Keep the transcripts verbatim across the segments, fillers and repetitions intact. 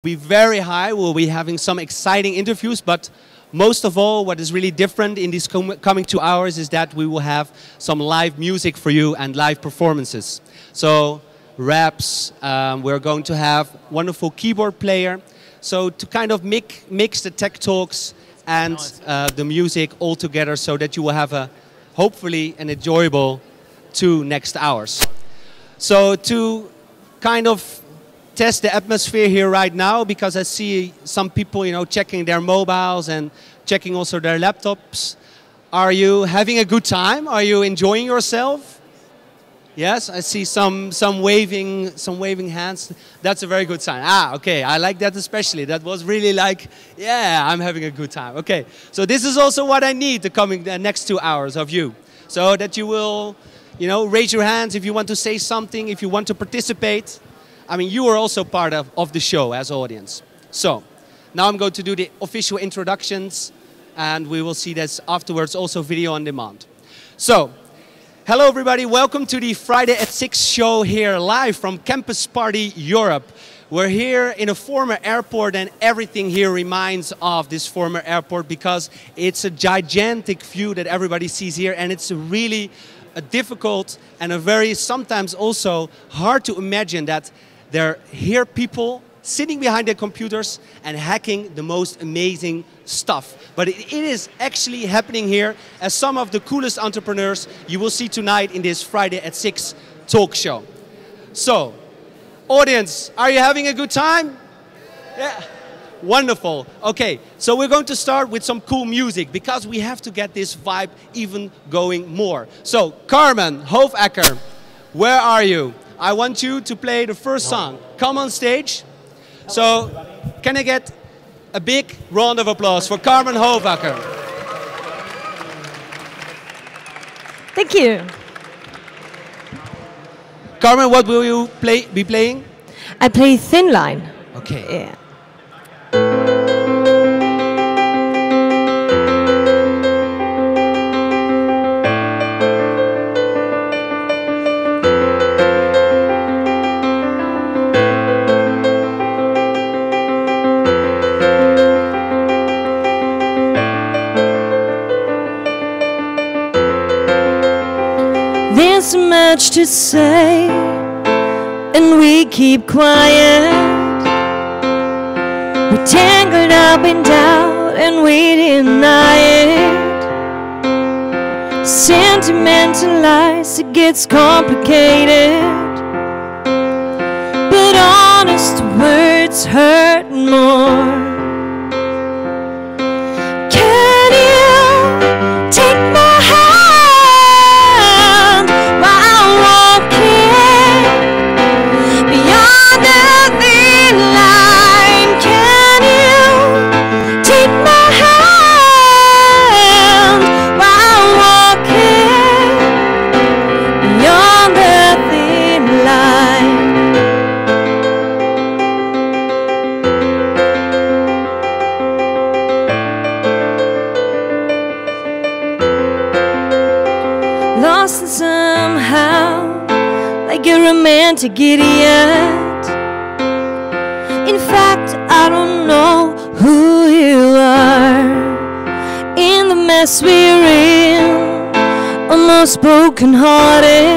Be very high. We'll be having some exciting interviews, but most of all, what is really different in these com coming two hours is that we will have some live music for you and live performances. So raps, um, we're going to have wonderful keyboard player. So to kind of mix, mix the tech talks and uh, the music all together so that you will have a, hopefully, an enjoyable two next hours. So to kind of test the atmosphere here right now, because I see some people, you know, checking their mobiles and checking also their laptops. Are you having a good time? Are you enjoying yourself? Yes, I see some some waving some waving hands. That's a very good sign. Ah, okay, I like that especially. That was really like, yeah, I'm having a good time. Okay, so this is also what I need the coming the next two hours of you, so that you will, you know, raise your hands if you want to say something, if you want to participate. I mean, you are also part of, of the show as audience. So, now I'm going to do the official introductions, and we will see this afterwards, also video on demand. So, hello everybody, welcome to the Friday at six show here live from Campus Party Europe. We're here in a former airport, and everything here reminds of this former airport because it's a gigantic view that everybody sees here, and it's really a difficult and a very sometimes also hard to imagine that there are here people sitting behind their computers and hacking the most amazing stuff. But it, it is actually happening here as some of the coolest entrepreneurs you will see tonight in this Friday at six talk show. So, audience, are you having a good time? Yeah. Wonderful. Okay, so we're going to start with some cool music because we have to get this vibe even going more. So, Carmen Hofacker, where are you? I want you to play the first song. Come on stage. So, can I get a big round of applause for Carmen Hofacker? Thank you. Carmen, what will you play, be playing? I play Thin Line. Okay. Yeah. There's so much to say, and we keep quiet. We're tangled up in doubt, and we deny it. Sentimentalized, it gets complicated. But honest words hurt more. Can you take my hand? Lost somehow, like a romantic idiot. In fact, I don't know who you are. In the mess we're in, almost broken-hearted.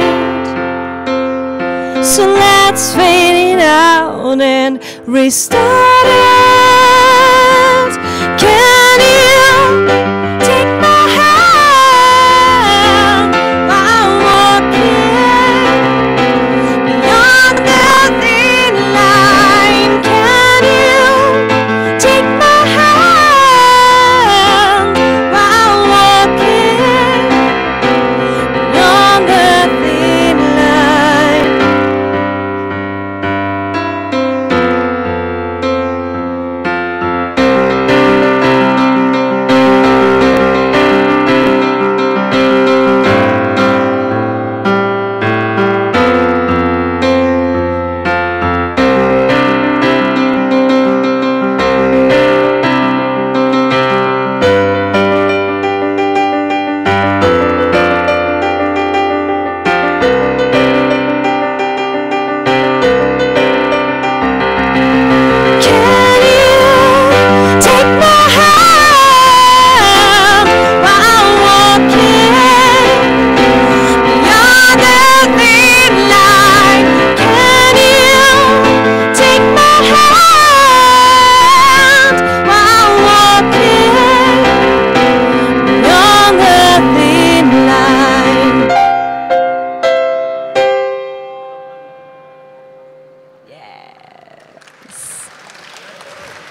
So let's fade it out and restart it. Can you take my hand?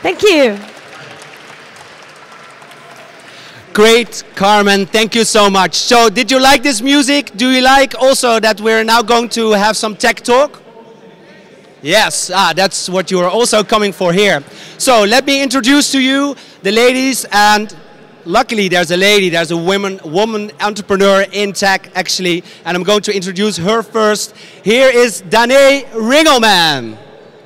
Thank you. Great, Carmen. Thank you so much. So, did you like this music? Do you like also that we're now going to have some tech talk? Yes, ah, that's what you are also coming for here. So, let me introduce to you the ladies, and luckily there's a lady, there's a woman, woman entrepreneur in tech actually, and I'm going to introduce her first. Here is Danae Ringelman.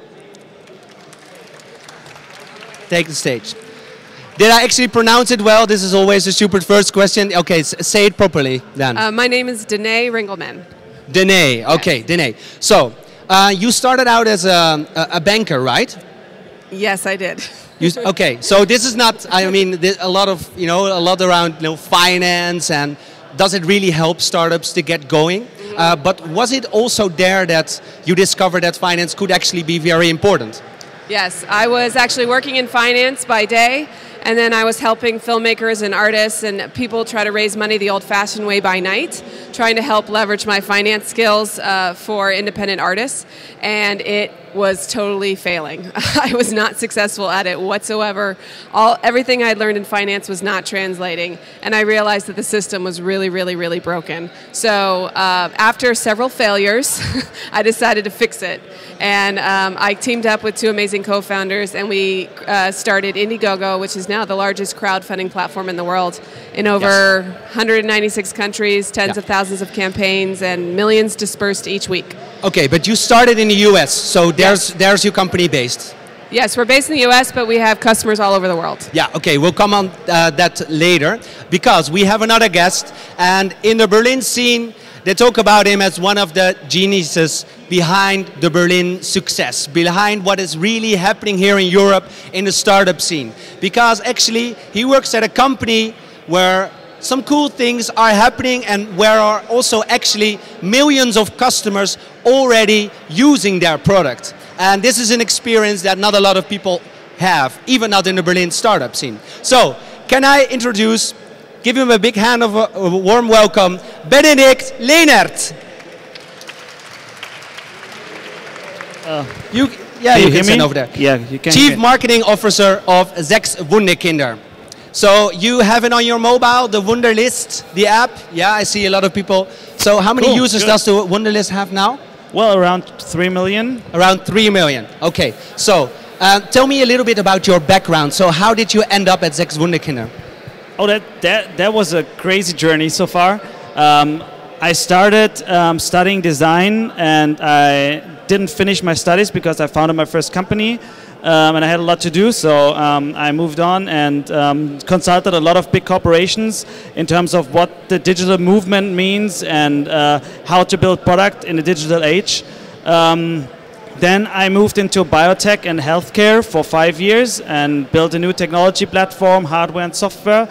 Take the stage. Did I actually pronounce it well? This is always a stupid first question. Okay, say it properly then. Uh, my name is Danae Ringelman. Danae, okay, yes. Danae. So, uh, you started out as a, a, a banker, right? Yes, I did. You, okay, so this is not, I mean, a lot of, you know, a lot around, you know, finance, and does it really help startups to get going? Mm-hmm. uh, but was it also there that you discovered that finance could actually be very important? Yes, I was actually working in finance by day, and then I was helping filmmakers and artists and people try to raise money the old-fashioned way by night, trying to help leverage my finance skills uh, for independent artists, and it was totally failing. I was not successful at it whatsoever. All everything I learned in finance was not translating, and I realized that the system was really, really, really broken. So uh, after several failures, I decided to fix it, and um, I teamed up with two amazing co-founders, and we uh, started Indiegogo, which is now the largest crowdfunding platform in the world, in over yes. one hundred ninety-six countries, tens yeah. of thousands of campaigns, and millions dispersed each week. Okay, but you started in the U S, so there's, yes. there's your company based. Yes, we're based in the U S, but we have customers all over the world. Yeah, okay, we'll come on uh, that later, because we have another guest, and in the Berlin scene, they talk about him as one of the geniuses behind the Berlin success, behind what is really happening here in Europe in the startup scene. Because actually, he works at a company where some cool things are happening, and where are also actually millions of customers already using their product. And this is an experience that not a lot of people have, even not in the Berlin startup scene. So, can I introduce, give him a big hand of a, a warm welcome, Benedict Lehnert. Uh, you, yeah, can you, you can stand me? over there. Yeah, you can. Chief Marketing Officer of Sechs Wunderkinder. So you have it on your mobile, the Wunderlist, the app. Yeah, I see a lot of people. So how many cool, users good. does the Wunderlist have now? Well, around three million. Around three million. Okay. So uh, tell me a little bit about your background. So how did you end up at Sechs Wunderkinder? Oh, that that that was a crazy journey so far. Um, I started um, studying design, and I didn't finish my studies because I founded my first company. Um, and I had a lot to do, so um, I moved on and um, consulted a lot of big corporations in terms of what the digital movement means and uh, how to build product in the digital age. Um, then I moved into biotech and healthcare for five years and built a new technology platform, hardware and software.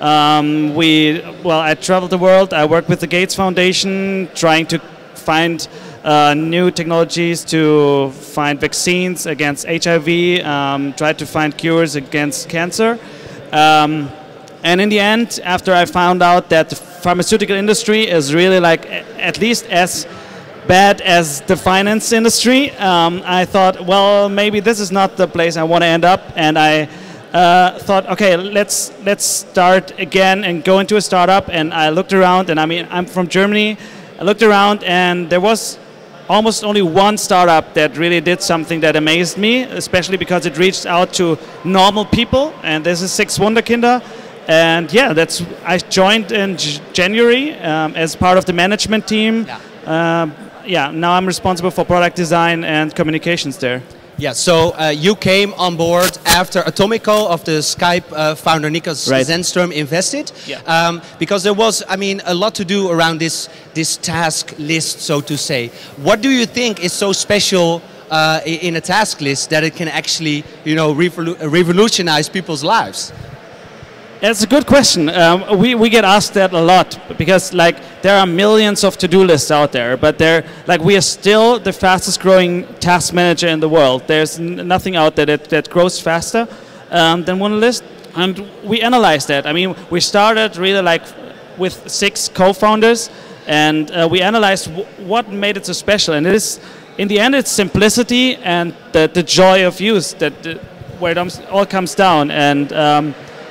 Um, we, well, I traveled the world. I worked with the Gates Foundation, trying to find Uh, new technologies to find vaccines against H I V, um, tried to find cures against cancer. Um, and in the end, after I found out that the pharmaceutical industry is really like at least as bad as the finance industry, um, I thought, well, maybe this is not the place I want to end up. And I uh, thought, okay, let's let's start again and go into a startup. And I looked around, and I mean, I'm from Germany. I looked around, and there was almost only one startup that really did something that amazed me, especially because it reached out to normal people, and this is Sechs Wunderkinder. And yeah, that's I joined in January um, as part of the management team. Yeah. Uh, yeah, now I'm responsible for product design and communications there. Yeah, so uh, you came on board after Atomico of the Skype uh, founder Niklas right. Zennström invested. Yeah. Um, because there was, I mean, a lot to do around this, this task list, so to say. What do you think is so special uh, in a task list that it can actually, you know, revolu revolutionize people's lives? That's a good question. Um, we, we get asked that a lot because like there are millions of to-do lists out there, but they're like we are still the fastest growing task manager in the world. There's n nothing out there that, that grows faster um, than Wunderlist, and we analyze that. I mean, we started really like with six co-founders, and uh, we analyzed w what made it so special. And it is, in the end, it's simplicity and the, the joy of use that. The, where it comes- all comes down. And um,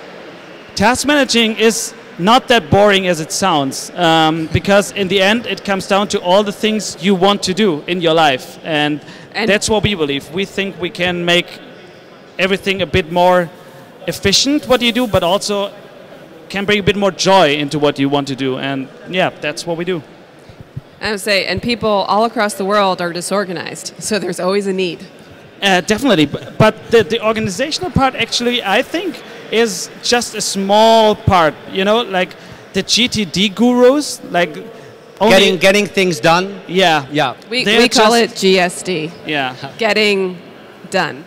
task managing is not that boring as it sounds, um, because in the end it comes down to all the things you want to do in your life, and, And- that's what we believe. We think we can make everything a bit more efficient, what you do, but also can bring a bit more joy into what you want to do, and yeah, that's what we do. I would say, and people all across the world are disorganized, so there's always a need. Uh, definitely, b- but the, the organizational part actually, I think, is just a small part. You know, like the G T D gurus, like only, Getting getting things done. yeah, Yeah. We, They're we call just- it G S D, yeah, getting done.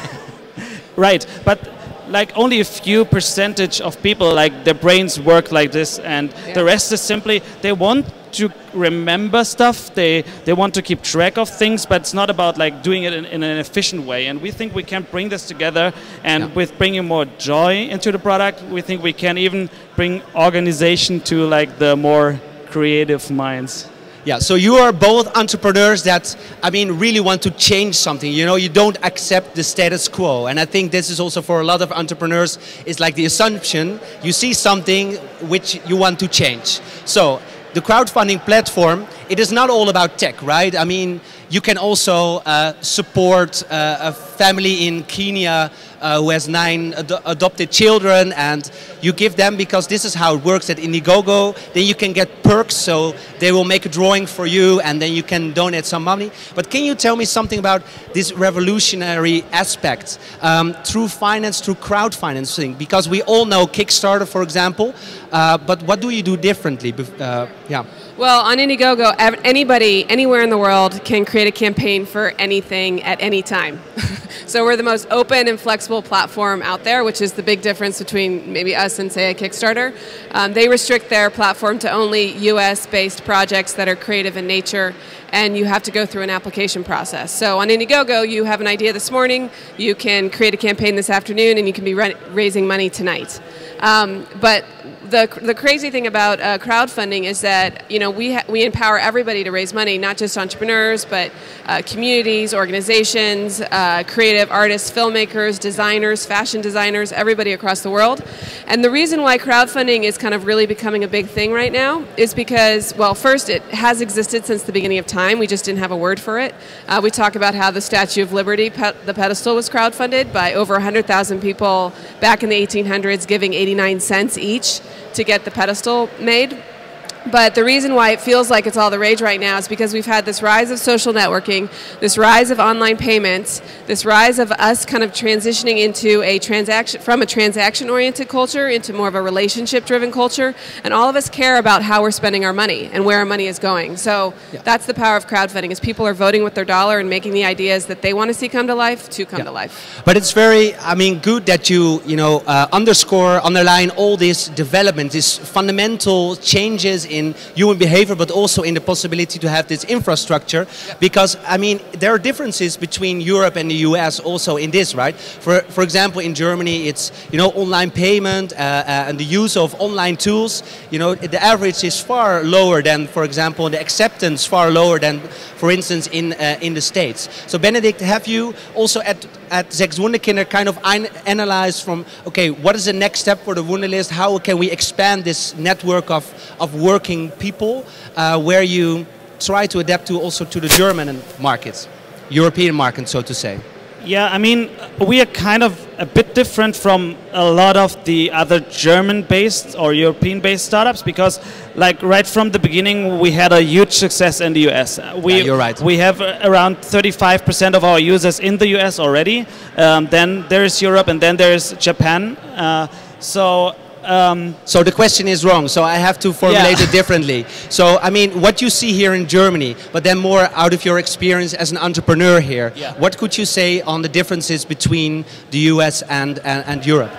right. But like only a few percentage of people, like their brains work like this, and Yeah. the rest is simply they want to remember stuff. They they want to keep track of things, but it's not about like doing it in, in an efficient way. And we think we can bring this together, and Yeah. with bringing more joy into the product, we think we can even bring organization to like the more creative minds. Yeah, so you are both entrepreneurs that, I mean, really want to change something. You know, you don't accept the status quo. And I think this is also for a lot of entrepreneurs, it's like the assumption, you see something which you want to change. So the crowdfunding platform, it is not all about tech, right? I mean, you can also uh, support uh, a family in Kenya uh, who has nine ad adopted children, and you give them, because this is how it works at Indiegogo, then you can get perks, so they will make a drawing for you and then you can donate some money. But can you tell me something about this revolutionary aspect um, through finance, through crowdfinancing? Because we all know Kickstarter, for example, uh, but what do you do differently? Bef- Uh, yeah. Well, on Indiegogo, ev- anybody, anywhere in the world can create a campaign for anything at any time. So we're the most open and flexible platform out there, which is the big difference between maybe us and, say, a Kickstarter. Um, they restrict their platform to only U S-based projects that are creative in nature, and you have to go through an application process. So on Indiegogo, you have an idea this morning, you can create a campaign this afternoon, and you can be ra- raising money tonight. Um, but the the crazy thing about uh, crowdfunding is that you know we ha- we empower everybody to raise money, not just entrepreneurs, but uh, communities, organizations, uh, creative artists, filmmakers, designers, fashion designers, everybody across the world. And the reason why crowdfunding is kind of really becoming a big thing right now is because, well, first, it has existed since the beginning of time. We just didn't have a word for it. Uh, we talk about how the Statue of Liberty, pe- the pedestal, was crowdfunded by over one hundred thousand people back in the eighteen hundreds, giving eighty-nine cents each to get the pedestal made. But the reason why it feels like it's all the rage right now is because we've had this rise of social networking, this rise of online payments, this rise of us kind of transitioning into a transaction, from a transaction-oriented culture into more of a relationship-driven culture, and all of us care about how we're spending our money and where our money is going. So Yeah. that's the power of crowdfunding, is people are voting with their dollar and making the ideas that they want to see come to life to come Yeah. to life. But it's very, I mean, good that you, you know, uh, underscore, underline all this development, these fundamental changes in human behavior, but also in the possibility to have this infrastructure. Because, I mean, there are differences between Europe and the U S also in this, right? For, for example, in Germany, it's, you know, online payment uh, uh, and the use of online tools, you know, the average is far lower than, for example, the acceptance far lower than, for instance, in, uh, in the States. So, Benedict, have you also at, at Sechs Wunderkinder kind of ein- analyzed from, okay, what is the next step for the Wunderlist? How can we expand this network of, of working people uh, where you try to adapt to also to the German markets, European market, so to say? Yeah, I mean, we are kind of a bit different from a lot of the other German-based or European-based startups, because, like, right from the beginning, we had a huge success in the U S. We, Yeah, you're right. We have uh, around thirty-five percent of our users in the U S already. Um, then there's Europe, and then there's Japan. Uh, so. Um, So the question is wrong, so I have to formulate Yeah. it differently. So, I mean, what you see here in Germany, but then more out of your experience as an entrepreneur here, Yeah. what could you say on the differences between the U S and, and, and Europe?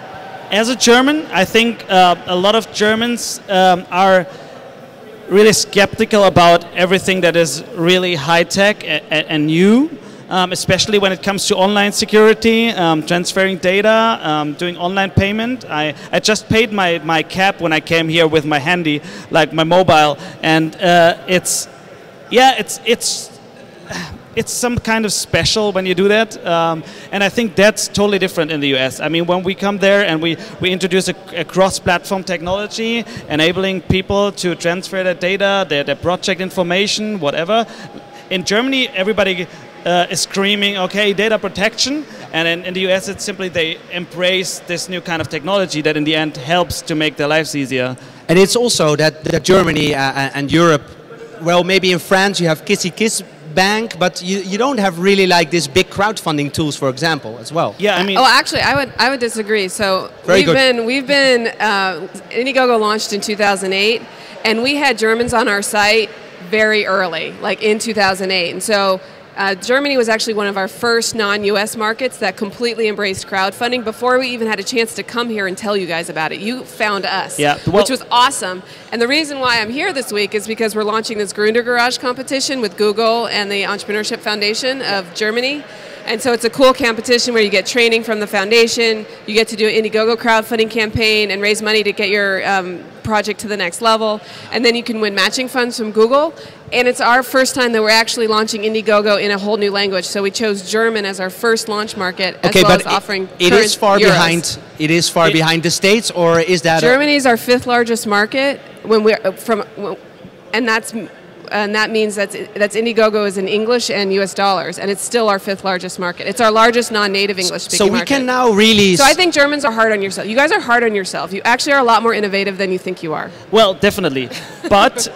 As a German, I think uh, a lot of Germans um, are really skeptical about everything that is really high-tech and, and new, um, especially when it comes to online security, um, transferring data, um, doing online payment. I, I just paid my, my cab when I came here with my handy, like my mobile, and uh, it's, yeah, it's, it's it's some kind of special when you do that, um, and I think that's totally different in the U S. I mean, when we come there and we, we introduce a, a cross-platform technology, enabling people to transfer their data, their, their project information, whatever. In Germany, everybody uh, is screaming, okay, data protection, and in, in the U S it's simply they embrace this new kind of technology that in the end helps to make their lives easier. And it's also that, that Germany uh, and Europe, well, maybe in France you have Kissy Kiss Bank, but you, you don't have really like this big crowdfunding tools, for example, as well. Yeah, I mean. Oh, actually, I would I would disagree. So Very we've good. been we've been uh, Indiegogo launched in two thousand eight, and we had Germans on our site very early, like in two thousand eight, and so. Uh, Germany was actually one of our first non-U S markets that completely embraced crowdfunding before we even had a chance to come here and tell you guys about it. You found us, Yeah, well- which was awesome. And the reason why I'm here this week is because we're launching this Gründergarage competition with Google and the Entrepreneurship Foundation of Germany. And so it's a cool competition where you get training from the foundation, you get to do an Indiegogo crowdfunding campaign and raise money to get your um, project to the next level. And then you can win matching funds from Google. And it's our first time that we're actually launching Indiegogo in a whole new language. So we chose German as our first launch market, as Okay, well but as offering it, it current is far euros. behind. It is far It- behind the States, or is that? a- Germany is our fifth largest market when we're from, and that's and that means that's that's Indiegogo is in English and U S dollars, and it's still our fifth largest market. It's our largest non-native English-speaking so we market. can now really. So I think Germans are hard on yourself. You guys are hard on yourself. You actually are a lot more innovative than you think you are. Well, definitely, but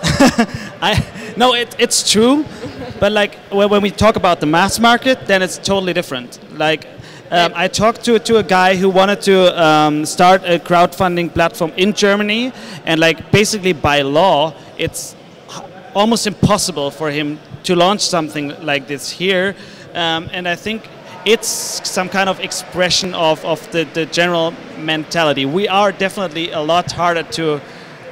I no, it, it's true. But like when, when we talk about the mass market, then it's totally different. Like um, I talked to to a guy who wanted to um, start a crowdfunding platform in Germany, and like basically by law, it's h- almost impossible for him to launch something like this here. Um, and I think it's some kind of expression of, of the, the general mentality. We are definitely a lot harder to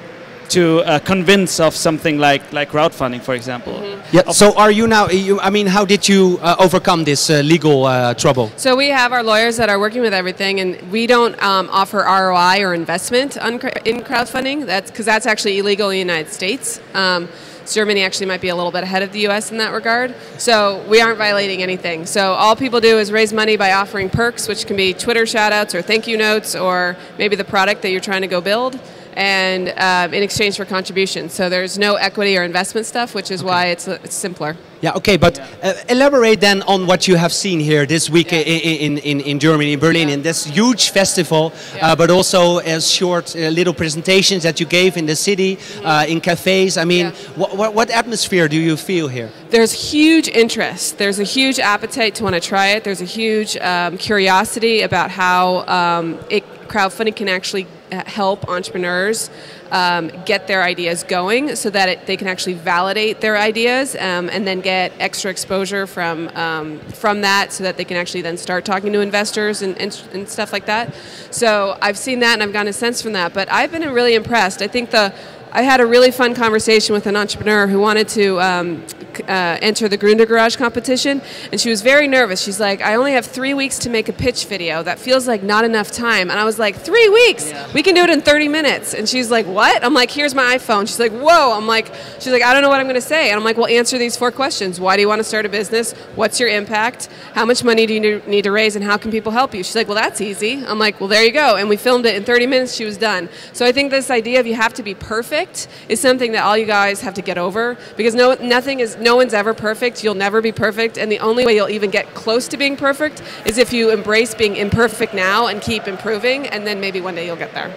to uh, convince of something like, like crowdfunding, for example. Yeah. So are you now? You, I mean, how did you uh, overcome this uh, legal uh, trouble? So we have our lawyers that are working with everything, and we don't um, offer R O I or investment on, cr- in crowdfunding. That's because that's actually illegal in the United States. Um, Germany actually might be a little bit ahead of the U S in that regard. So we aren't violating anything. So all people do is raise money by offering perks, which can be Twitter shoutouts or thank you notes or maybe the product that you're trying to go build, and uh, in exchange for contributions. So there's no equity or investment stuff, which is why it's, it's simpler. Yeah. Okay. But uh, elaborate then on what you have seen here this week Yeah. in, in, in, in Germany, in Berlin, Yeah. in this huge festival, Yeah. uh, but also as short uh, little presentations that you gave in the city, uh, in cafes. I mean, Yeah. what, what, what atmosphere do you feel here? There's huge interest. There's a huge appetite to want to try it. There's a huge um, curiosity about how um, it, crowdfunding can actually uh, help entrepreneurs um, get their ideas going so that it, they can actually validate their ideas um, and then get extra exposure from um, from that so that they can actually then start talking to investors and, and, and stuff like that. So I've seen that and I've gotten a sense from that. But I've been really impressed. I think the I had a really fun conversation with an entrepreneur who wanted to um, uh, enter the Gründergarage competition, and she was very nervous. She's like, I only have three weeks to make a pitch video. That feels like not enough time. And I was like, three weeks? Yeah. We can do it in thirty minutes. And she's like, what? I'm like, here's my iPhone. She's like, whoa. I'm like, she's like, I don't know what I'm going to say. And I'm like, well, answer these four questions. Why do you want to start a business? What's your impact? How much money do you need to raise, and how can people help you? She's like, well, that's easy. I'm like, well, there you go. And we filmed it in thirty minutes. She was done. So I think this idea of you have to be perfect is something that all you guys have to get over, because no nothing is no one's ever perfect. You'll never be perfect, and the only way you'll even get close to being perfect is if you embrace being imperfect now and keep improving, and then maybe one day you'll get there.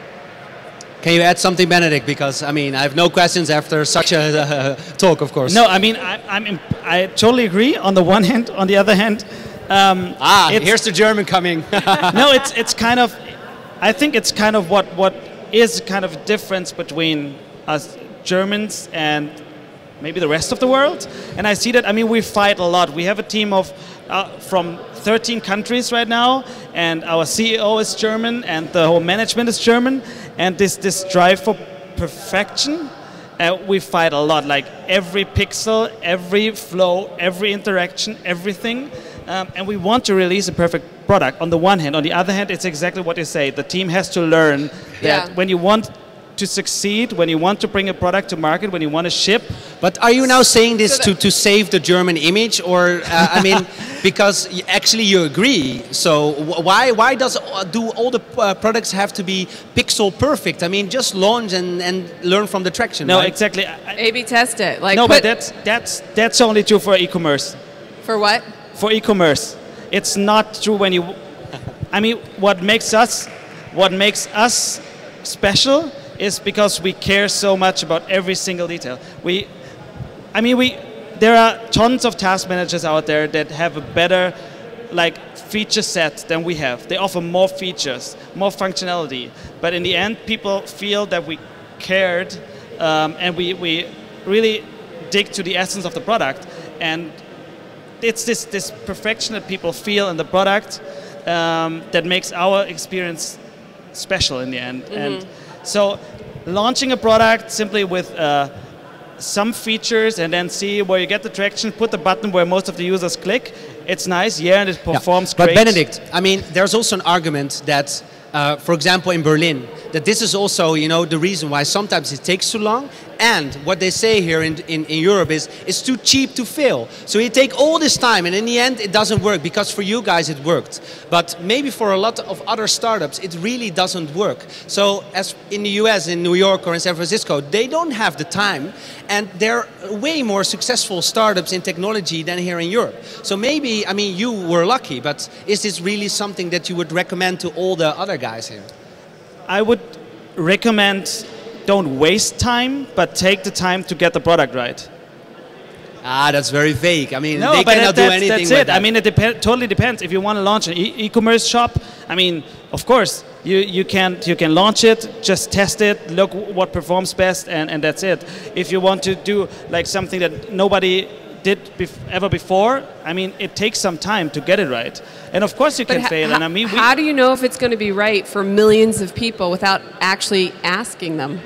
Can you add something, Benedict? Because I mean, I have no questions after such a uh, talk, of course. No, I mean, I, I'm imp- I totally agree on the one hand. On the other hand, um, Ah, it's- here's the German coming. no, it's it's kind of, I think it's kind of what what is kind of a difference between us Germans and maybe the rest of the world. And I see that, I mean, we fight a lot. We have a team of uh, from thirteen countries right now, and our C E O is German, and the whole management is German. And this this drive for perfection, uh, we fight a lot. Like every pixel, every flow, every interaction, everything. Um, and we want to release a perfect product on the one hand. On the other hand, it's exactly what you say. The team has to learn that Yeah. when you want to succeed, when you want to bring a product to market, when you want to ship. But are you now saying this So to, to save the German image, or uh, I mean, because y- actually you agree? So wh- why why does uh, do all the uh, products have to be pixel perfect? I mean, just launch and, and learn from the traction. No, right? exactly. I- A B test it. Like no, put, but that's that's that's only true for e-commerce. for what? For e-commerce, it's not true when you. I mean, what makes us, what makes us special is because we care so much about every single detail. We, I mean, we. There are tons of task managers out there that have a better, like, feature set than we have. They offer more features, more functionality. But in the end, people feel that we cared, um, and we we really dig to the essence of the product. And it's this, this perfection that people feel in the product um, that makes our experience special in the end. Mm-hmm. And so launching a product simply with uh, some features and then see where you get the traction, put the button where most of the users click, it's nice, yeah, and it performs yeah. But great. Benedict, I mean, there's also an argument that, uh, for example, in Berlin, that this is also, you know, the reason why sometimes it takes too long. And what they say here in, in, in Europe is, it's too cheap to fail. So you take all this time, and in the end, it doesn't work, because for you guys, it worked. But maybe for a lot of other startups, it really doesn't work. So as in the U S, in New York or in San Francisco, they don't have the time, and they're way more successful startups in technology than here in Europe. So maybe, I mean, you were lucky, but is this really something that you would recommend to all the other guys here? I would recommend don't waste time, but take the time to get the product right. Ah, that's very vague. I mean, No, they but cannot that, do that's, anything that's with it. that. I mean, it dep- totally depends. If you want to launch an e- e-commerce shop, I mean, of course, you, you can you can launch it, just test it, look what performs best, and, and that's it. If you want to do like something that nobody did bef- ever before, I mean, it takes some time to get it right. And of course you But can ha- fail. ha- And I mean, we, how do you know if it's going to be right for millions of people without actually asking them?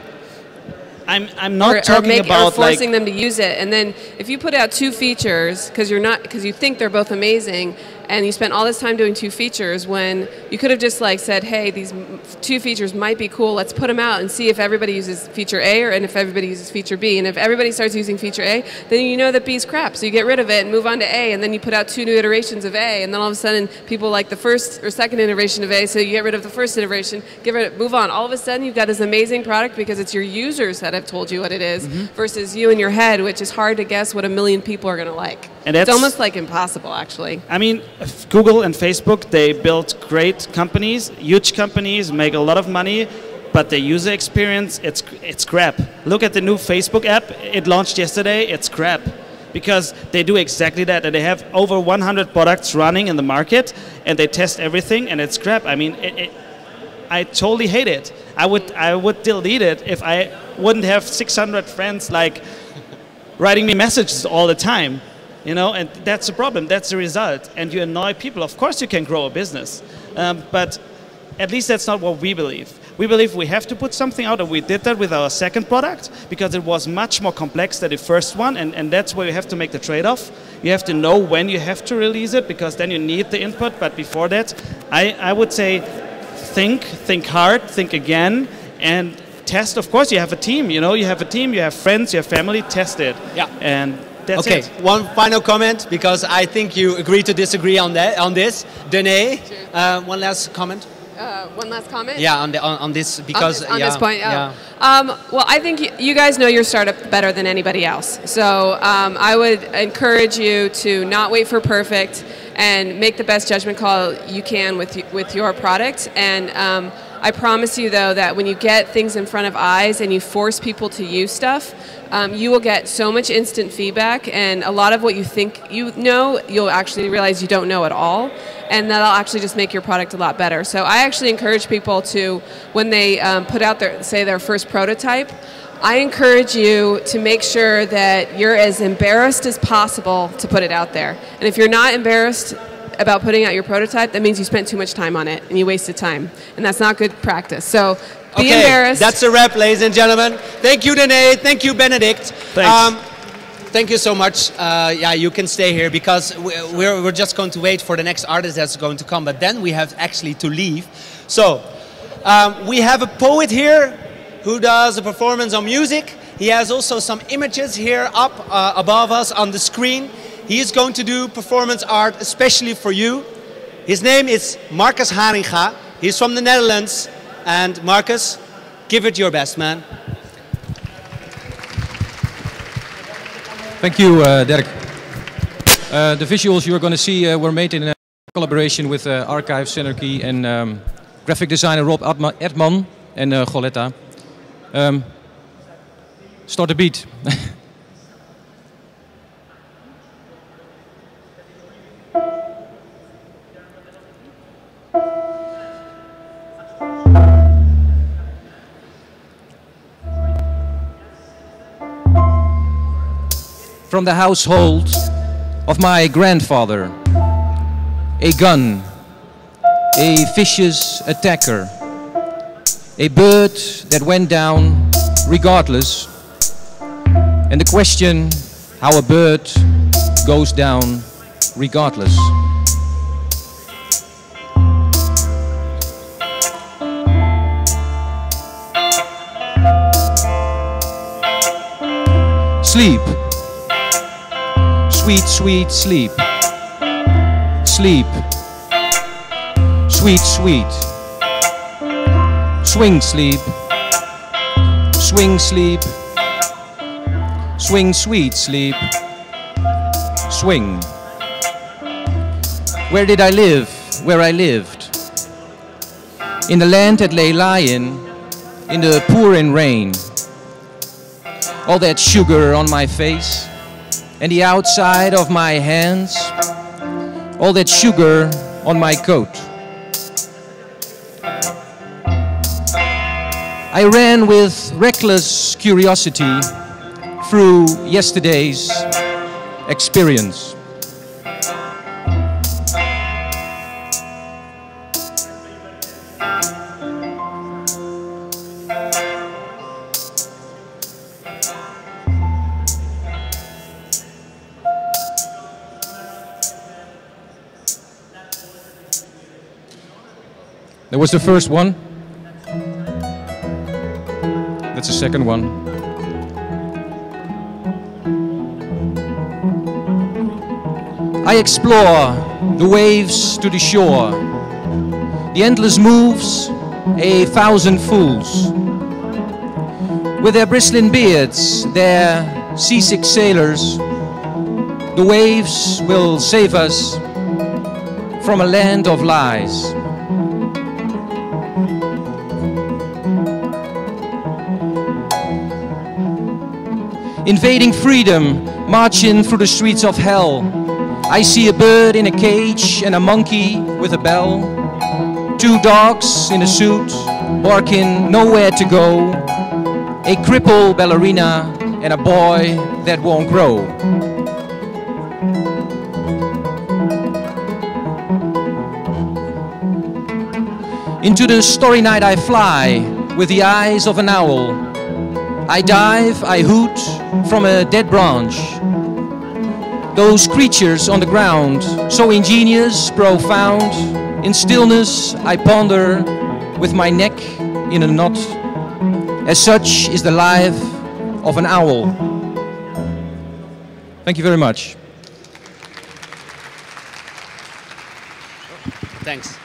I'm, I'm not or, talking or make, about or forcing like, them to use it. And then if you put out two features because you're not because you think they're both amazing, and you spent all this time doing two features when you could have just like said, hey, these m- two features might be cool, let's put them out and see if everybody uses feature A or and if everybody uses feature B. And if everybody starts using feature A, then you know that B is crap, so you get rid of it and move on to A, and then you put out two new iterations of A, and then all of a sudden people like the first or second iteration of A, so you get rid of the first iteration, get rid of, move on. All of a sudden you've got this amazing product because it's your users that have told you what it is, mm-hmm. versus you in your head, which is hard to guess what a million people are going to like. And it's that's- almost like impossible, actually. I mean, f- Google and Facebook, they built great companies, huge companies, make a lot of money, but the user experience, it's it's crap. Look at the new Facebook app. It launched yesterday. It's crap because they do exactly that, and they have over one hundred products running in the market, and they test everything, and it's crap. I mean, it, it, I totally hate it. I would I would delete it if I wouldn't have six hundred friends like writing me messages all the time. You know, and that's the problem. That's the result. And you annoy people. Of course, you can grow a business, um, but at least that's not what we believe. We believe we have to put something out, and we did that with our second product because it was much more complex than the first one, and, and that's where you have to make the trade-off. You have to know when you have to release it because then you need the input. But before that, I, I would say think, think hard, think again, and test. Of course, you have a team. You know, you have a team, you have friends, you have family. Test it. Yeah. And that's okay, it. one final comment, because I think you agree to disagree on that on this. Danae, uh, one last comment. Uh, one last comment? Yeah, on the on, on this because on this, on yeah, this point. Oh. yeah. Um, well, I think you, you guys know your startup better than anybody else. So um, I would encourage you to not wait for perfect and make the best judgment call you can with with your product. And um, I promise you, though, that when you get things in front of eyes and you force people to use stuff, um, you will get so much instant feedback, and a lot of what you think you know, you'll actually realize you don't know at all, and that'll actually just make your product a lot better. So I actually encourage people to, when they um, put out their, say, their first prototype, I encourage you to make sure that you're as embarrassed as possible to put it out there. And if you're not embarrassed about putting out your prototype, that means you spent too much time on it and you wasted time. And that's not good practice. So be okay, embarrassed. That's a wrap, ladies and gentlemen. Thank you, Danae. Thank you, Benedict. Thanks. Um, thank you so much. Uh, yeah, you can stay here because we're, we're just going to wait for the next artist that's going to come. But then we have actually to leave. So um, we have a poet here. who does a performance on music. He has also some images here up uh, above us on the screen. He is going to do performance art especially for you. His name is Marcus Haringa. He's from the Netherlands. And Marcus, give it your best, man. Thank you, uh, Dirk. Uh, the visuals you're going to see uh, were made in uh, collaboration with uh, Archive, Synergy, and um, graphic designer Rob Adma Erdman and uh, Goletta. Um, start the beat. From the household of my grandfather, a gun, a vicious attacker, a bird that went down regardless, and the question how a bird goes down regardless. Sleep. Sweet, sweet sleep. Sleep. Sweet, sweet. Swing sleep. Swing sleep. Swing sweet sleep. Swing. Where did I live? Where I lived. In the land that lay lying in the pouring rain. All that sugar on my face and the outside of my hands, all that sugar on my coat. I ran with reckless curiosity through yesterday's experience. That was the first one. That's the second one. I explore the waves to the shore, the endless moves, a thousand fools. With their bristling beards, their seasick sailors, the waves will save us from a land of lies. Invading freedom, marching through the streets of hell. I see a bird in a cage and a monkey with a bell. Two dogs in a suit, barking nowhere to go. A crippled ballerina and a boy that won't grow. Into the starry night I fly with the eyes of an owl. I dive, I hoot from a dead branch. Those creatures on the ground, so ingenious, profound. In stillness I ponder with my neck in a knot. As such is the life of an owl. Thank you very much. Thanks.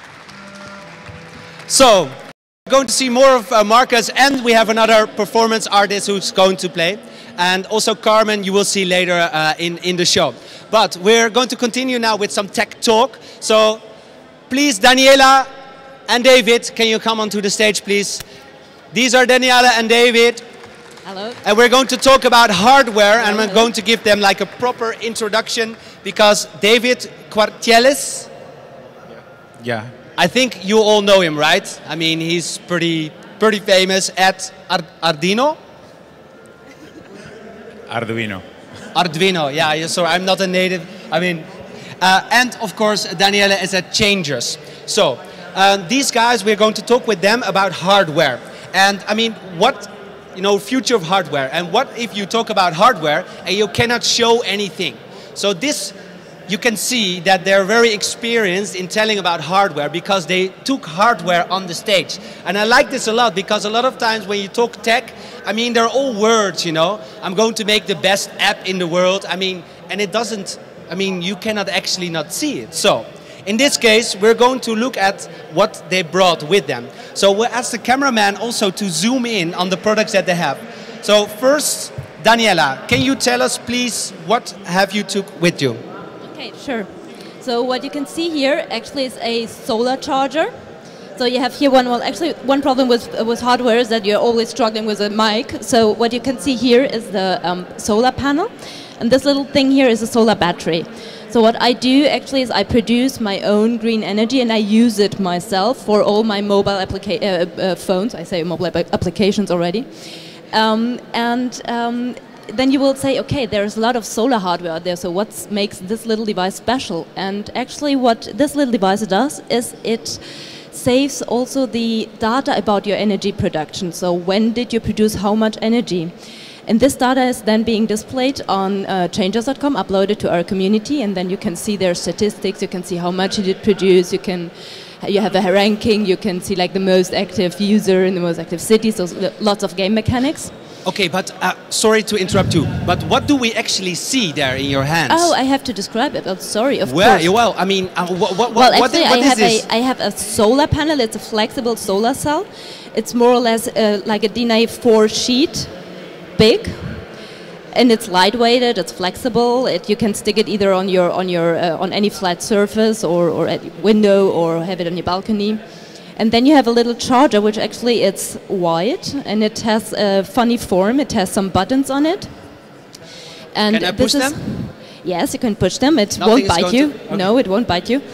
So, we're going to see more of uh, Marcus, and we have another performance artist who's going to play. And also Carmen, you will see later uh, in, in the show. But we're going to continue now with some tech talk. So please, Daniela and David, can you come onto the stage, please? These are Daniela and David. Hello. And we're going to talk about hardware, and I'm going to give them like a proper introduction, because David Quartieles, Yeah. I think you all know him, right? I mean, he's pretty, pretty famous at Ar Arduino. Arduino. Arduino, yeah, yeah, so I'm not a native, I mean, uh, and of course Daniela is at Changers. So, uh, these guys, we're going to talk with them about hardware. And I mean, what, you know, future of hardware, and what if you talk about hardware and you cannot show anything? So this you can see that they're very experienced in telling about hardware because they took hardware on the stage. And I like this a lot because a lot of times when you talk tech, I mean, they're all words, you know. I'm going to make the best app in the world. I mean, and it doesn't, I mean, you cannot actually not see it. So, in this case, we're going to look at what they brought with them. So we'll ask the cameraman also to zoom in on the products that they have. So first, Daniela, can you tell us, please, what have you took with you? Okay, sure. So what you can see here actually is a solar charger. So you have here one, well, actually one problem with, uh, with hardware is that you're always struggling with a mic. So what you can see here is the um, solar panel. And this little thing here is a solar battery. So what I do actually is I produce my own green energy and I use it myself for all my mobile applica uh, uh, phones. I say mobile applications already. Um, and um, then you will say, okay, there's a lot of solar hardware out there, so what makes this little device special? And actually what this little device does is it saves also the data about your energy production. So when did you produce how much energy? And this data is then being displayed on uh, changers dot com, uploaded to our community, and then you can see their statistics, you can see how much you did produce, you can you have a ranking, you can see like the most active user in the most active cities, so lots of game mechanics. Okay, but uh, sorry to interrupt you, but what do we actually see there in your hands? Oh, I have to describe it. Oh, sorry, of well, course. Well, I mean, uh, what, what, well, what, actually, what I is have this? A, I have a solar panel. It's a flexible solar cell. It's more or less uh, like a D I N A four sheet, big. And it's lightweighted. It's flexible. It, you can stick it either on your on your uh, on any flat surface or or at your window or have it on your balcony. And then you have a little charger, which actually it's white and it has a funny form. It has some buttons on it. And can I push this is, them? Yes, you can push them. It Nothing won't bite you. Okay. No, it won't bite you.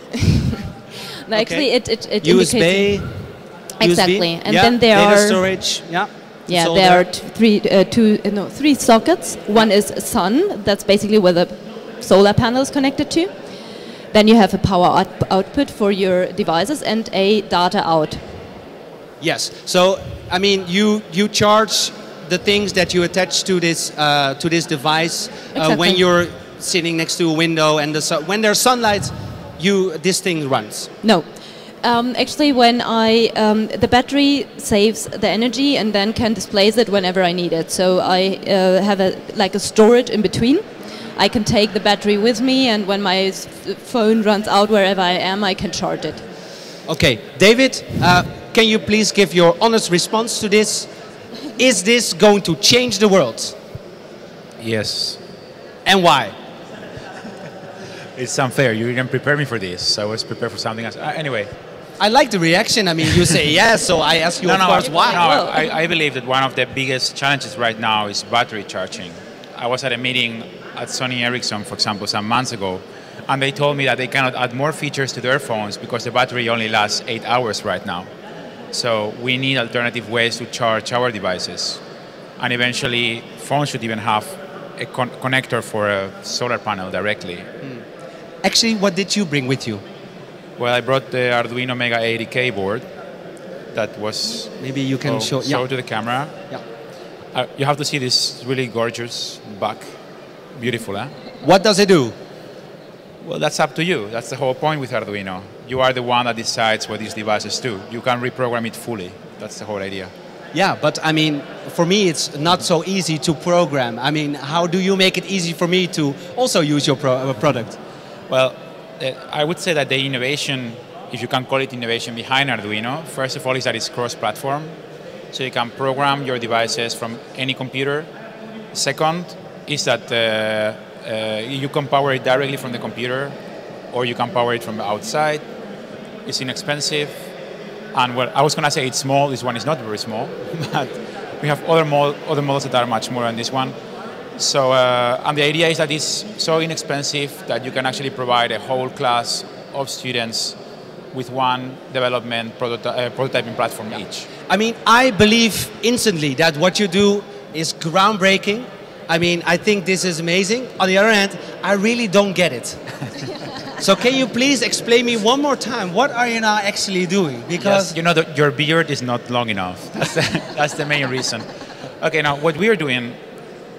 No, actually, okay. it it, it U S B. indicates exactly. U S B. And yeah. then there data are storage. Yeah. Yeah, there, there are t three, uh, two, uh, no, three sockets. One is sun, that's basically where the solar panel is connected to. Then you have a power out output for your devices and a data out. Yes. So, I mean, you you charge the things that you attach to this uh, to this device uh, Exactly. when you're sitting next to a window and the su when there's sunlight, you this thing runs. No. Um, actually, when I um, the battery saves the energy and then can displace it whenever I need it. So I uh, have a like a storage in between. I can take the battery with me, and when my s phone runs out wherever I am, I can charge it. Okay, David, uh, can you please give your honest response to this? Is this going to change the world? Yes. And why? It's unfair. You didn't prepare me for this. I was prepared for something else. Uh, anyway. I like the reaction. I mean, you say yes, so I ask you, no, of no, course, why? No, I, I believe that one of the biggest challenges right now is battery charging. I was at a meeting at Sony Ericsson, for example, some months ago, and they told me that they cannot add more features to their phones because the battery only lasts eight hours right now. So we need alternative ways to charge our devices. And eventually, phones should even have a con connector for a solar panel directly. Mm. Actually, what did you bring with you? Well, I brought the Arduino Mega eighty K board. That was... Maybe you can oh, show... show yeah. to the camera. Yeah. Uh, you have to see this really gorgeous back. Beautiful, huh? What does it do? Well, that's up to you. That's the whole point with Arduino. You are the one that decides what these devices do. You can reprogram it fully. That's the whole idea. Yeah, but I mean, for me, it's not so easy to program. I mean, how do you make it easy for me to also use your pro uh, product? Well, uh, I would say that the innovation, if you can call it innovation behind Arduino, first of all is that it's cross-platform. So you can program your devices from any computer. Second is that uh, uh, you can power it directly from the computer, or you can power it from the outside. It's inexpensive. And well, I was going to say it's small. This one is not very small, but we have other, mo other models that are much more than this one. So, uh, and the idea is that it's so inexpensive that you can actually provide a whole class of students with one development prototy uh, prototyping platform each. I mean, I believe instantly that what you do is groundbreaking. I mean, I think this is amazing. On the other hand, I really don't get it. So can you please explain me one more time, what are you now actually doing? Because yes, you know, the, your beard is not long enough. That's the, that's the main reason. Okay, now what we are doing,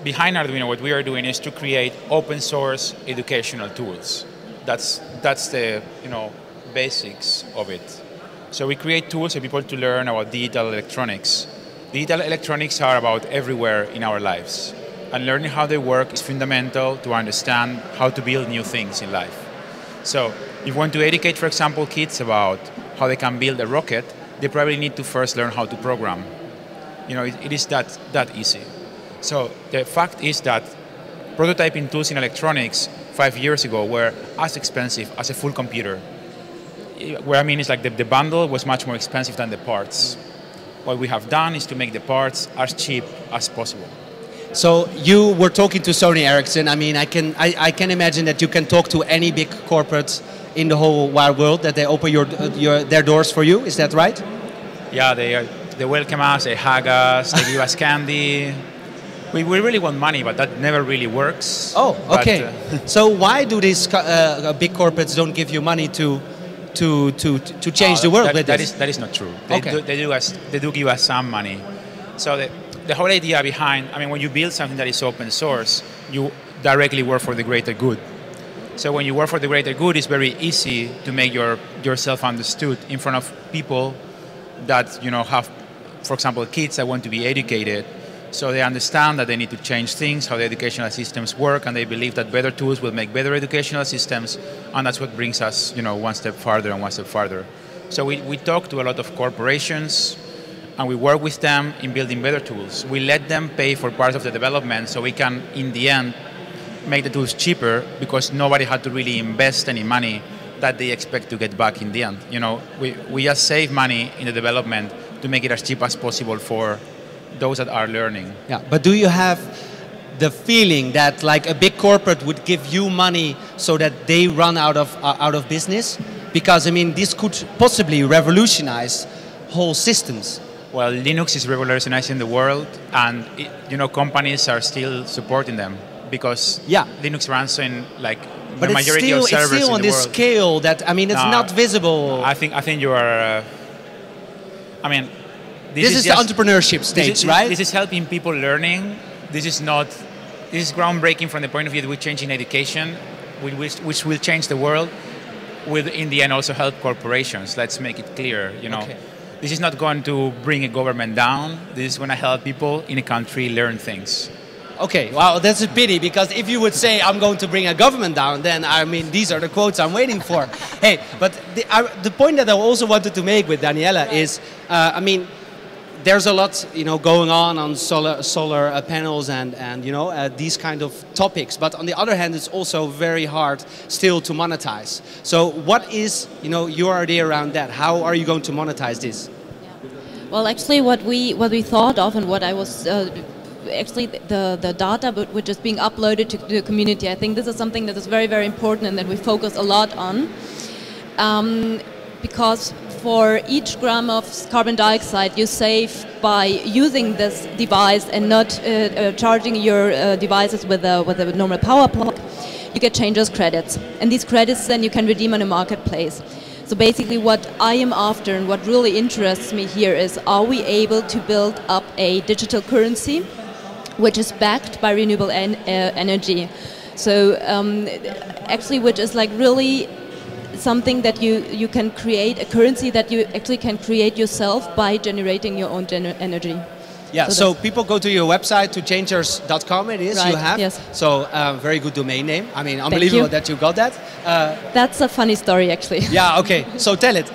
behind Arduino, what we are doing is to create open source educational tools. That's that's the you know basics of it. So we create tools for people to learn about digital electronics. Digital electronics are about everywhere in our lives, and learning how they work is fundamental to understand how to build new things in life. So if you want to educate, for example, kids about how they can build a rocket, they probably need to first learn how to program. You know, it, it is that, that easy. So the fact is that prototyping tools in electronics five years ago were as expensive as a full computer. What I mean is like the, the bundle was much more expensive than the parts. What we have done is to make the parts as cheap as possible. So you were talking to Sony Ericsson. I mean, I can I, I can imagine that you can talk to any big corporate in the whole wide world, that they open your your their doors for you. Is that right? Yeah, they are, they welcome us, they hug us, they give us candy. We, we really want money, but that never really works. Oh, okay. But, uh, so why do these uh, big corporates don't give you money to to to to change uh, the world that, with that this? is that is not true. They Okay. do, they do us they do give us some money. So the the whole idea behind, I mean, when you build something that is open source, you directly work for the greater good. So when you work for the greater good, it's very easy to make your yourself understood in front of people that you know have, for example, kids that want to be educated. So they understand that they need to change things, how the educational systems work, and they believe that better tools will make better educational systems, and that's what brings us, you know, one step farther and one step farther. So we, we talk to a lot of corporations, and we work with them in building better tools. We let them pay for part of the development, so we can, in the end, make the tools cheaper, because nobody had to really invest any money that they expect to get back in the end. You know, we, we just save money in the development to make it as cheap as possible for those that are learning. Yeah, but do you have the feeling that like a big corporate would give you money so that they run out of uh, out of business? Because I mean, this could possibly revolutionize whole systems. Well, Linux is revolutionizing the world, and it, you know, companies are still supporting them because Yeah. Linux runs in like But the it's majority still, of it's servers still in on the this world. scale that, I mean, it's No, not visible. I think I think you are. Uh, I mean, this, is is the just- entrepreneurship this stage, is, right? This is helping people learning. This is not. This is groundbreaking from the point of view that we're changing education, which, which, which will change the world. Will in the end also help corporations. Let's make it clear. You know, Okay. this is not going to bring a government down. This is going to help people in a country learn things. Okay, well, that's a pity, because if you would say I'm going to bring a government down, then I mean, these are the quotes I'm waiting for. Hey, but the, I, the point that I also wanted to make with Daniela is, uh, I mean, there's a lot, you know, going on on solar solar uh, panels and and you know uh, these kind of topics. But on the other hand, it's also very hard still to monetize. So, what is, you know, your idea around that? How are you going to monetize this? Well, actually, what we what we thought of and what I was uh, actually the the data, but which is being uploaded to the community. I think this is something that is very very important and that we focus a lot on, um, because for each gram of carbon dioxide you save by using this device and not uh, uh, charging your uh, devices with a with a normal power plug, you get changes credits, and these credits then you can redeem on a marketplace. So basically what I am after and what really interests me here is, are we able to build up a digital currency which is backed by renewable en uh, energy? So um, actually which is like really something that you, you can create, a currency that you actually can create yourself by generating your own gener energy. Yeah, So so, that's- people go to your website, to changers dot com it is, you Right, have. yes. So, uh, very good domain name. I mean, unbelievable you. that you got that. Uh, That's a funny story actually. yeah, okay, so tell it.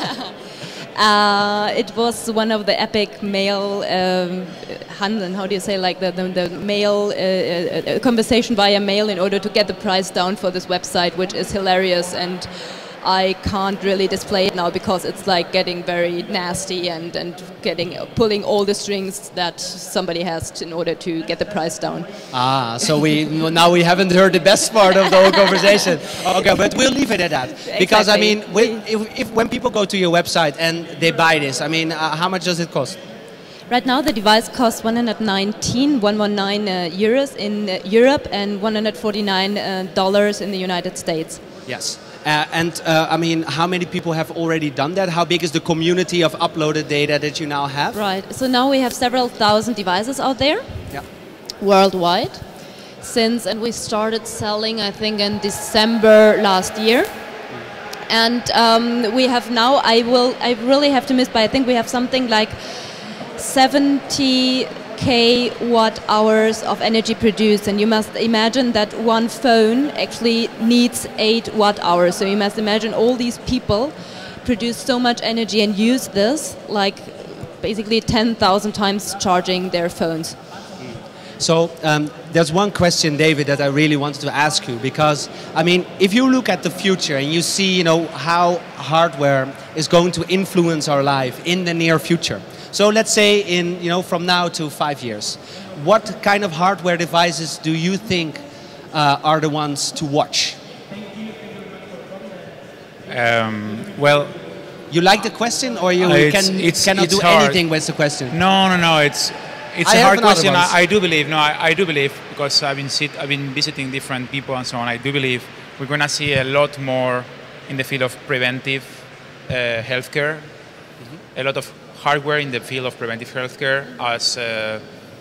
Uh, it was one of the epic mail um, handeln, how do you say, like the, the, the mail, uh, uh, conversation via mail in order to get the price down for this website, which is hilarious, and I can't really display it now because it's like getting very nasty and, and getting pulling all the strings that somebody has to, in order to get the price down. Ah, so we now we haven't heard the best part of the whole conversation. Okay, but we'll leave it at that. Because I Exactly. mean, when, if, if when people go to your website and they buy this, I mean, uh, how much does it cost? Right now the device costs one hundred nineteen, one hundred nineteen uh, euros in uh, Europe and one hundred forty-nine uh, dollars in the United States. Yes. Uh, and uh, I mean, how many people have already done that? How big is the community of uploaded data that you now have? Right. So now we have several thousand devices out there. Yeah. worldwide. Since, and we started selling, I think, in December last year. And um, we have now, I will, I really have to miss, but I think we have something like seventy K watt hours of energy produced, and you must imagine that one phone actually needs eight watt hours. So you must imagine all these people produce so much energy and use this, like basically ten thousand times charging their phones. So um, there's one question, David, that I really wanted to ask you, because I mean, if you look at the future and you see, you know, how hardware is going to influence our life in the near future. So let's say in, you know, from now to five years, what kind of hardware devices do you think uh, are the ones to watch? Um, well, you like the question, or you it's, can it's, cannot it's do hard. anything with the question? No, no, no. It's it's I a have hard another question. ones. I, I do believe. No, I, I do believe, because I've been sit, I've been visiting different people and so on. I do believe we're going to see a lot more in the field of preventive uh, healthcare. Mm-hmm. A lot of hardware in the field of preventive healthcare. As uh,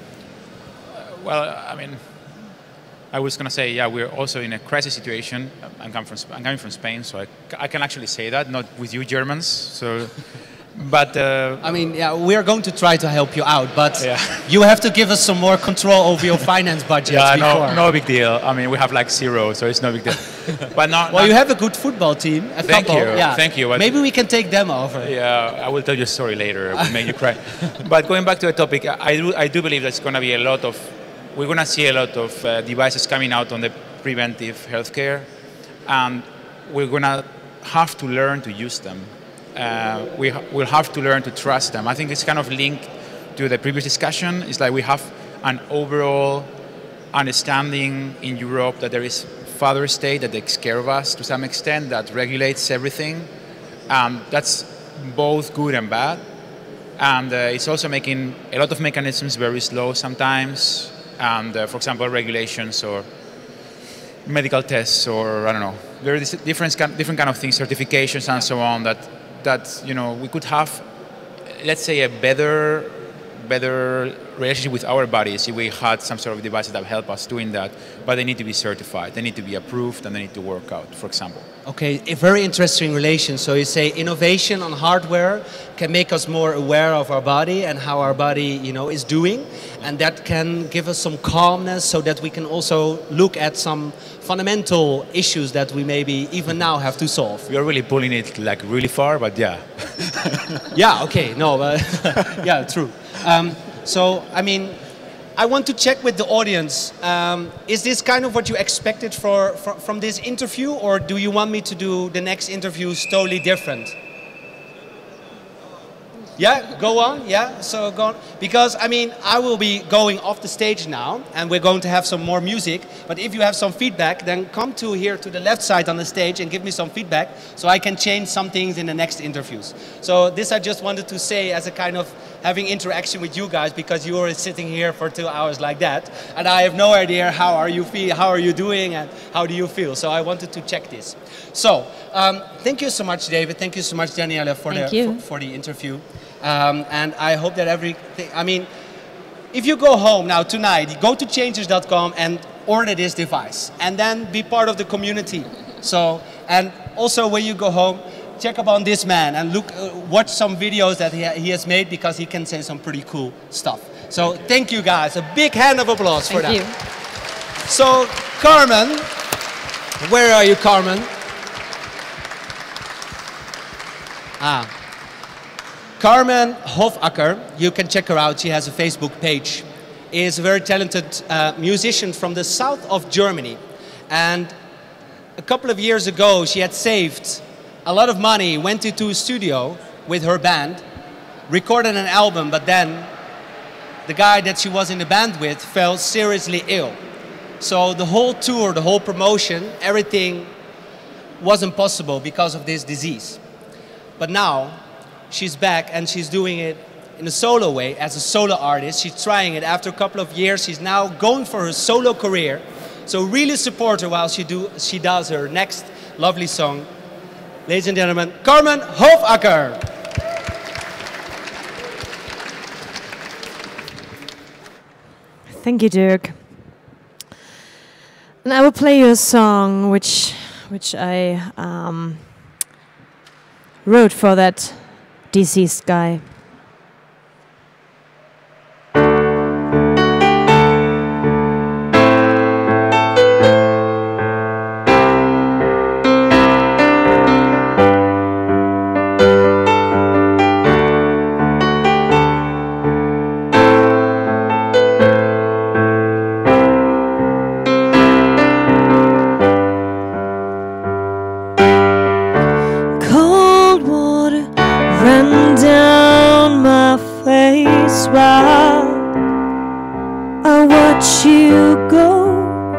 well, I mean, I was going to say, yeah, we're also in a crisis situation. I'm coming from I'm coming from Spain, so I, I can actually say that, not with you Germans. So. But uh, I mean, yeah, we are going to try to help you out, but yeah. you have to give us some more control over your finance budget. Yeah, before. no, no big deal. I mean, we have like zero, so it's no big deal. But no, well, no, you have a good football team. A Thank couple, you, yeah. thank you. But maybe we can take them over. Yeah, I will tell you a story later. It will make you cry. But going back to the topic, I do, I do believe there's going to be a lot of, we're going to see a lot of uh, devices coming out on the preventive healthcare, and we're going to have to learn to use them. Uh, we ha will have to learn to trust them. I think it's kind of linked to the previous discussion. It's like we have an overall understanding in Europe that there is father state that takes care of us to some extent, that regulates everything. Um, that's both good and bad. And uh, it's also making a lot of mechanisms very slow sometimes. And uh, for example, regulations or medical tests, or I don't know, there are different, different kind of things, certifications and so on, that that you know we could have, let's say, a better better relationship with our bodies if we had some sort of devices that help us doing that. But they need to be certified, they need to be approved, and they need to work out, for example. Okay, a very interesting relation. So you say innovation on hardware can make us more aware of our body and how our body, you know, is doing, and that can give us some calmness so that we can also look at some fundamental issues that we maybe even now have to solve. You're really pulling it like really far, but yeah. Yeah, okay, no, uh, yeah, true. Um, so, I mean, I want to check with the audience. Um, is this kind of what you expected for, for, from this interview, or do you want me to do the next interviews totally different? Yeah, go on, yeah, so go on. Because, I mean, I will be going off the stage now, and we're going to have some more music, but if you have some feedback, then come to here to the left side on the stage and give me some feedback, so I can change some things in the next interviews. So this I just wanted to say as a kind of having interaction with you guys, because you are sitting here for two hours like that, and I have no idea how are you feel, how are you doing, and how do you feel. So I wanted to check this. So, um, thank you so much, David. Thank you so much, Daniela, for, thank the, you. for, for the interview. Um, and I hope that everything, I mean, if you go home now tonight, go to changers dot com and order this device, and then be part of the community. So, and also when you go home, check up on this man and look, uh, watch some videos that he, ha he has made, because he can say some pretty cool stuff. So thank you guys, a big hand of applause for that. Thank you. So Carmen, where are you, Carmen? Ah. Carmen Hofacker, you can check her out, she has a Facebook page, is a very talented uh, musician from the south of Germany. And a couple of years ago, she had saved a lot of money, went into a studio with her band, recorded an album, but then the guy that she was in the band with fell seriously ill. So the whole tour, the whole promotion, everything wasn't possible because of this disease. But now, she's back and she's doing it in a solo way as a solo artist. She's trying it after a couple of years. She's now going for her solo career. So really support her while she, do, she does her next lovely song. Ladies and gentlemen, Carmen Hofacker. Thank you, Dirk. And I will play you a song which, which I um, wrote for that deceased guy. While I watch you go,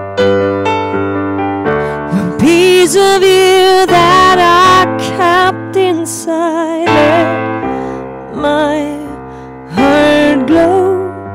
one piece of you that I kept inside let my heart glow.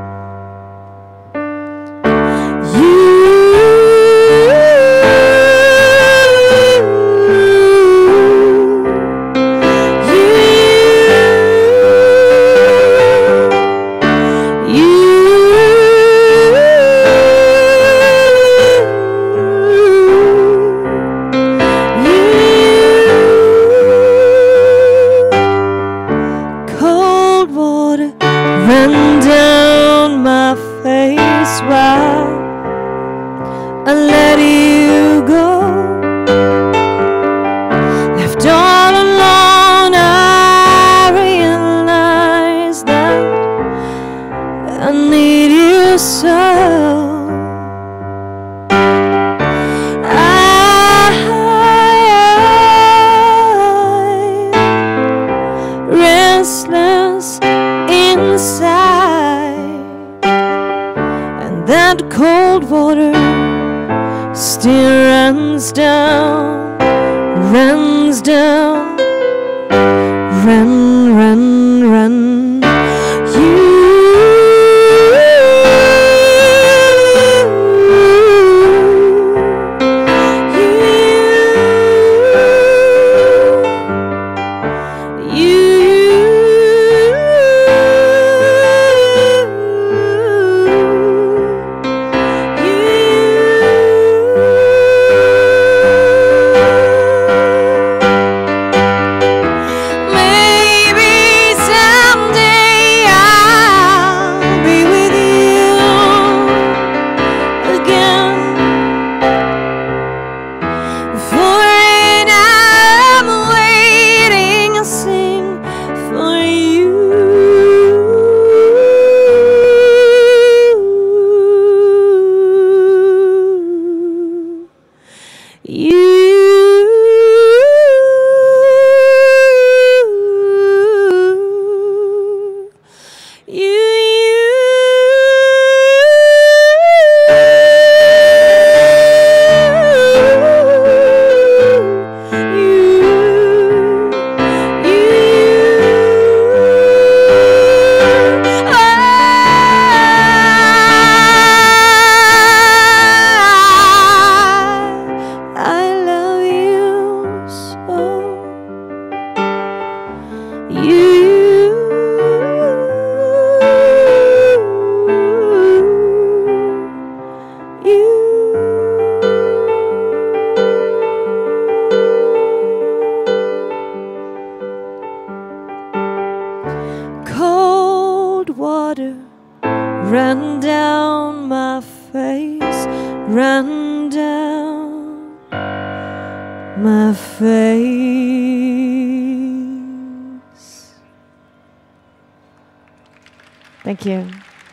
Thank you.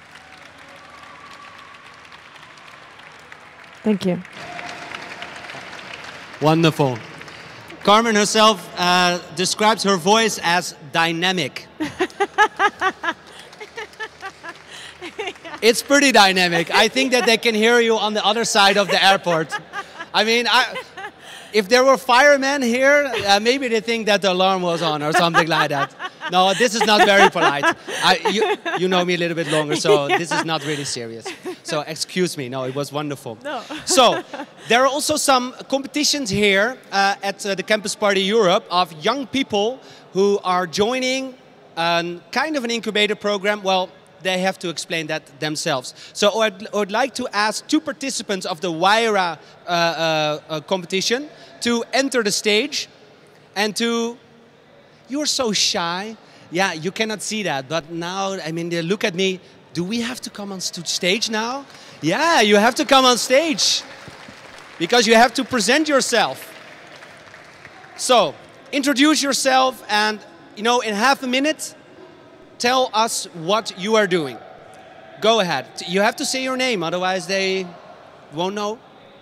Thank you. Wonderful. Carmen herself uh, describes her voice as dynamic. It's pretty dynamic. I think that they can hear you on the other side of the airport. I mean, I, if there were firemen here, uh, maybe they think that the alarm was on or something like that. No, this is not very polite. I, you, you know me a little bit longer, so yeah. This is not really serious. So excuse me. No, it was wonderful. No. So there are also some competitions here uh, at uh, the Campus Party Europe of young people who are joining um, kind of an incubator program. Well, they have to explain that themselves. So I'd, I'd like to ask two participants of the Wayra uh, uh, uh, competition to enter the stage and to... You're so shy. Yeah, you cannot see that, but now, I mean, they look at me. Do we have to come on st stage now? Yeah, you have to come on stage because you have to present yourself. So, introduce yourself and, you know, in half a minute, tell us what you are doing. Go ahead. You have to say your name, otherwise they won't know.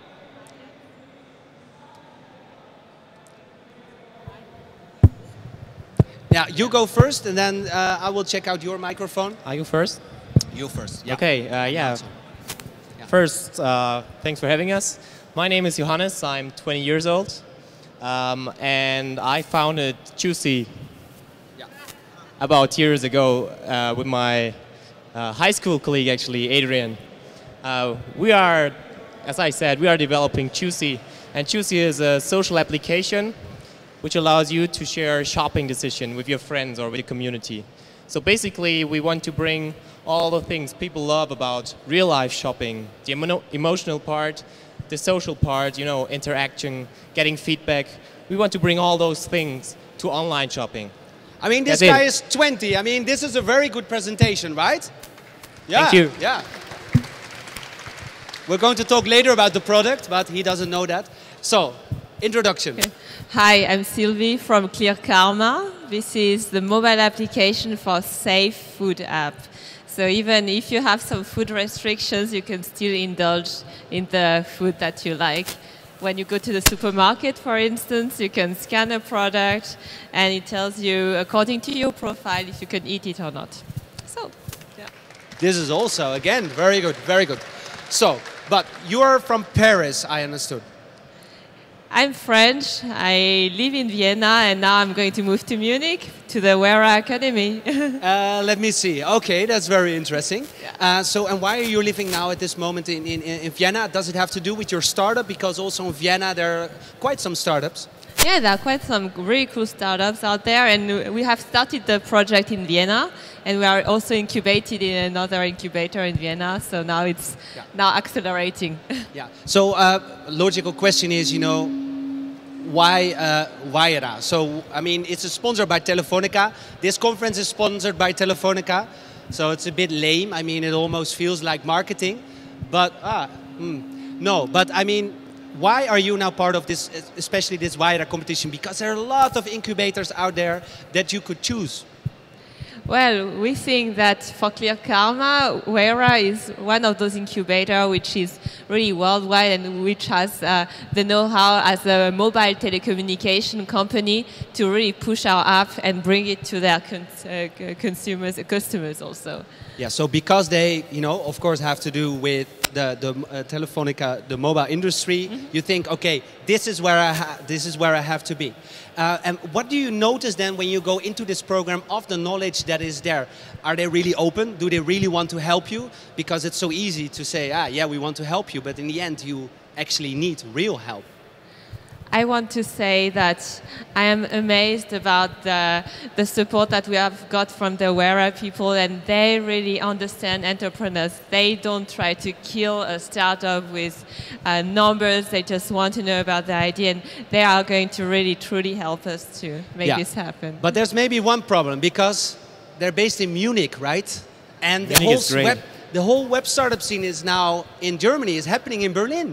Yeah, you go first, and then uh, I will check out your microphone. Are you first? You first. Yeah. Okay. Uh, yeah. yeah. First, uh, thanks for having us. My name is Johannes. I'm twenty years old, um, and I founded Juicy yeah. about years ago uh, with my uh, high school colleague, actually, Adrian. Uh, we are, as I said, we are developing Juicy, and Juicy is a social application which allows you to share shopping decision with your friends or with your community. So basically, we want to bring all the things people love about real-life shopping, the emo emotional part, the social part, you know, interaction, getting feedback. We want to bring all those things to online shopping. I mean, this That's guy it. is twenty. I mean, this is a very good presentation, right? Yeah, Thank you. Yeah. We're going to talk later about the product, but he doesn't know that. So, introduction. Okay. Hi, I'm Sylvie from Clear Karma. This is the mobile application for safe food app. So even if you have some food restrictions, you can still indulge in the food that you like. When you go to the supermarket, for instance, you can scan a product and it tells you, according to your profile, if you can eat it or not. So, yeah. This is also, again, very good, very good. So, but you are from Paris, I understood. I'm French. I live in Vienna, and now I'm going to move to Munich to the Wayra Academy. uh, let me see. Okay, that's very interesting. Yeah. Uh, so, and why are you living now at this moment in, in, in Vienna? Does it have to do with your startup? Because also in Vienna there are quite some startups. Yeah, there are quite some really cool startups out there, and we have started the project in Vienna, and we are also incubated in another incubator in Vienna. So now it's yeah. now accelerating. Yeah. So, uh, logical question is, you know, why uh, Wayra? So, I mean, it's sponsored by Telefonica. This conference is sponsored by Telefonica, so it's a bit lame. I mean, it almost feels like marketing, but ah, mm, no. But I mean, why are you now part of this, especially this Wayra competition? Because there are a lot of incubators out there that you could choose. Well, we think that for Clear Karma, Wayra is one of those incubators which is really worldwide and which has uh, the know-how as a mobile telecommunication company to really push our app and bring it to their cons uh, consumers, customers also. Yeah, so because they, you know, of course have to do with the, the uh, Telefonica, the mobile industry, mm-hmm. you think, okay, this is where I, ha this is where I have to be. Uh, and what do you notice then when you go into this program of the knowledge that is there? Are they really open? Do they really want to help you? Because it's so easy to say, ah, yeah, we want to help you, but in the end you actually need real help. I want to say that I am amazed about the, the support that we have got from the Wayra people, and they really understand entrepreneurs. They don't try to kill a startup with uh, numbers. They just want to know about the idea, and they are going to really, truly help us to make yeah. this happen. But there's maybe one problem, because they're based in Munich, right? And the whole, web, the whole web startup scene is now in Germany, is happening in Berlin.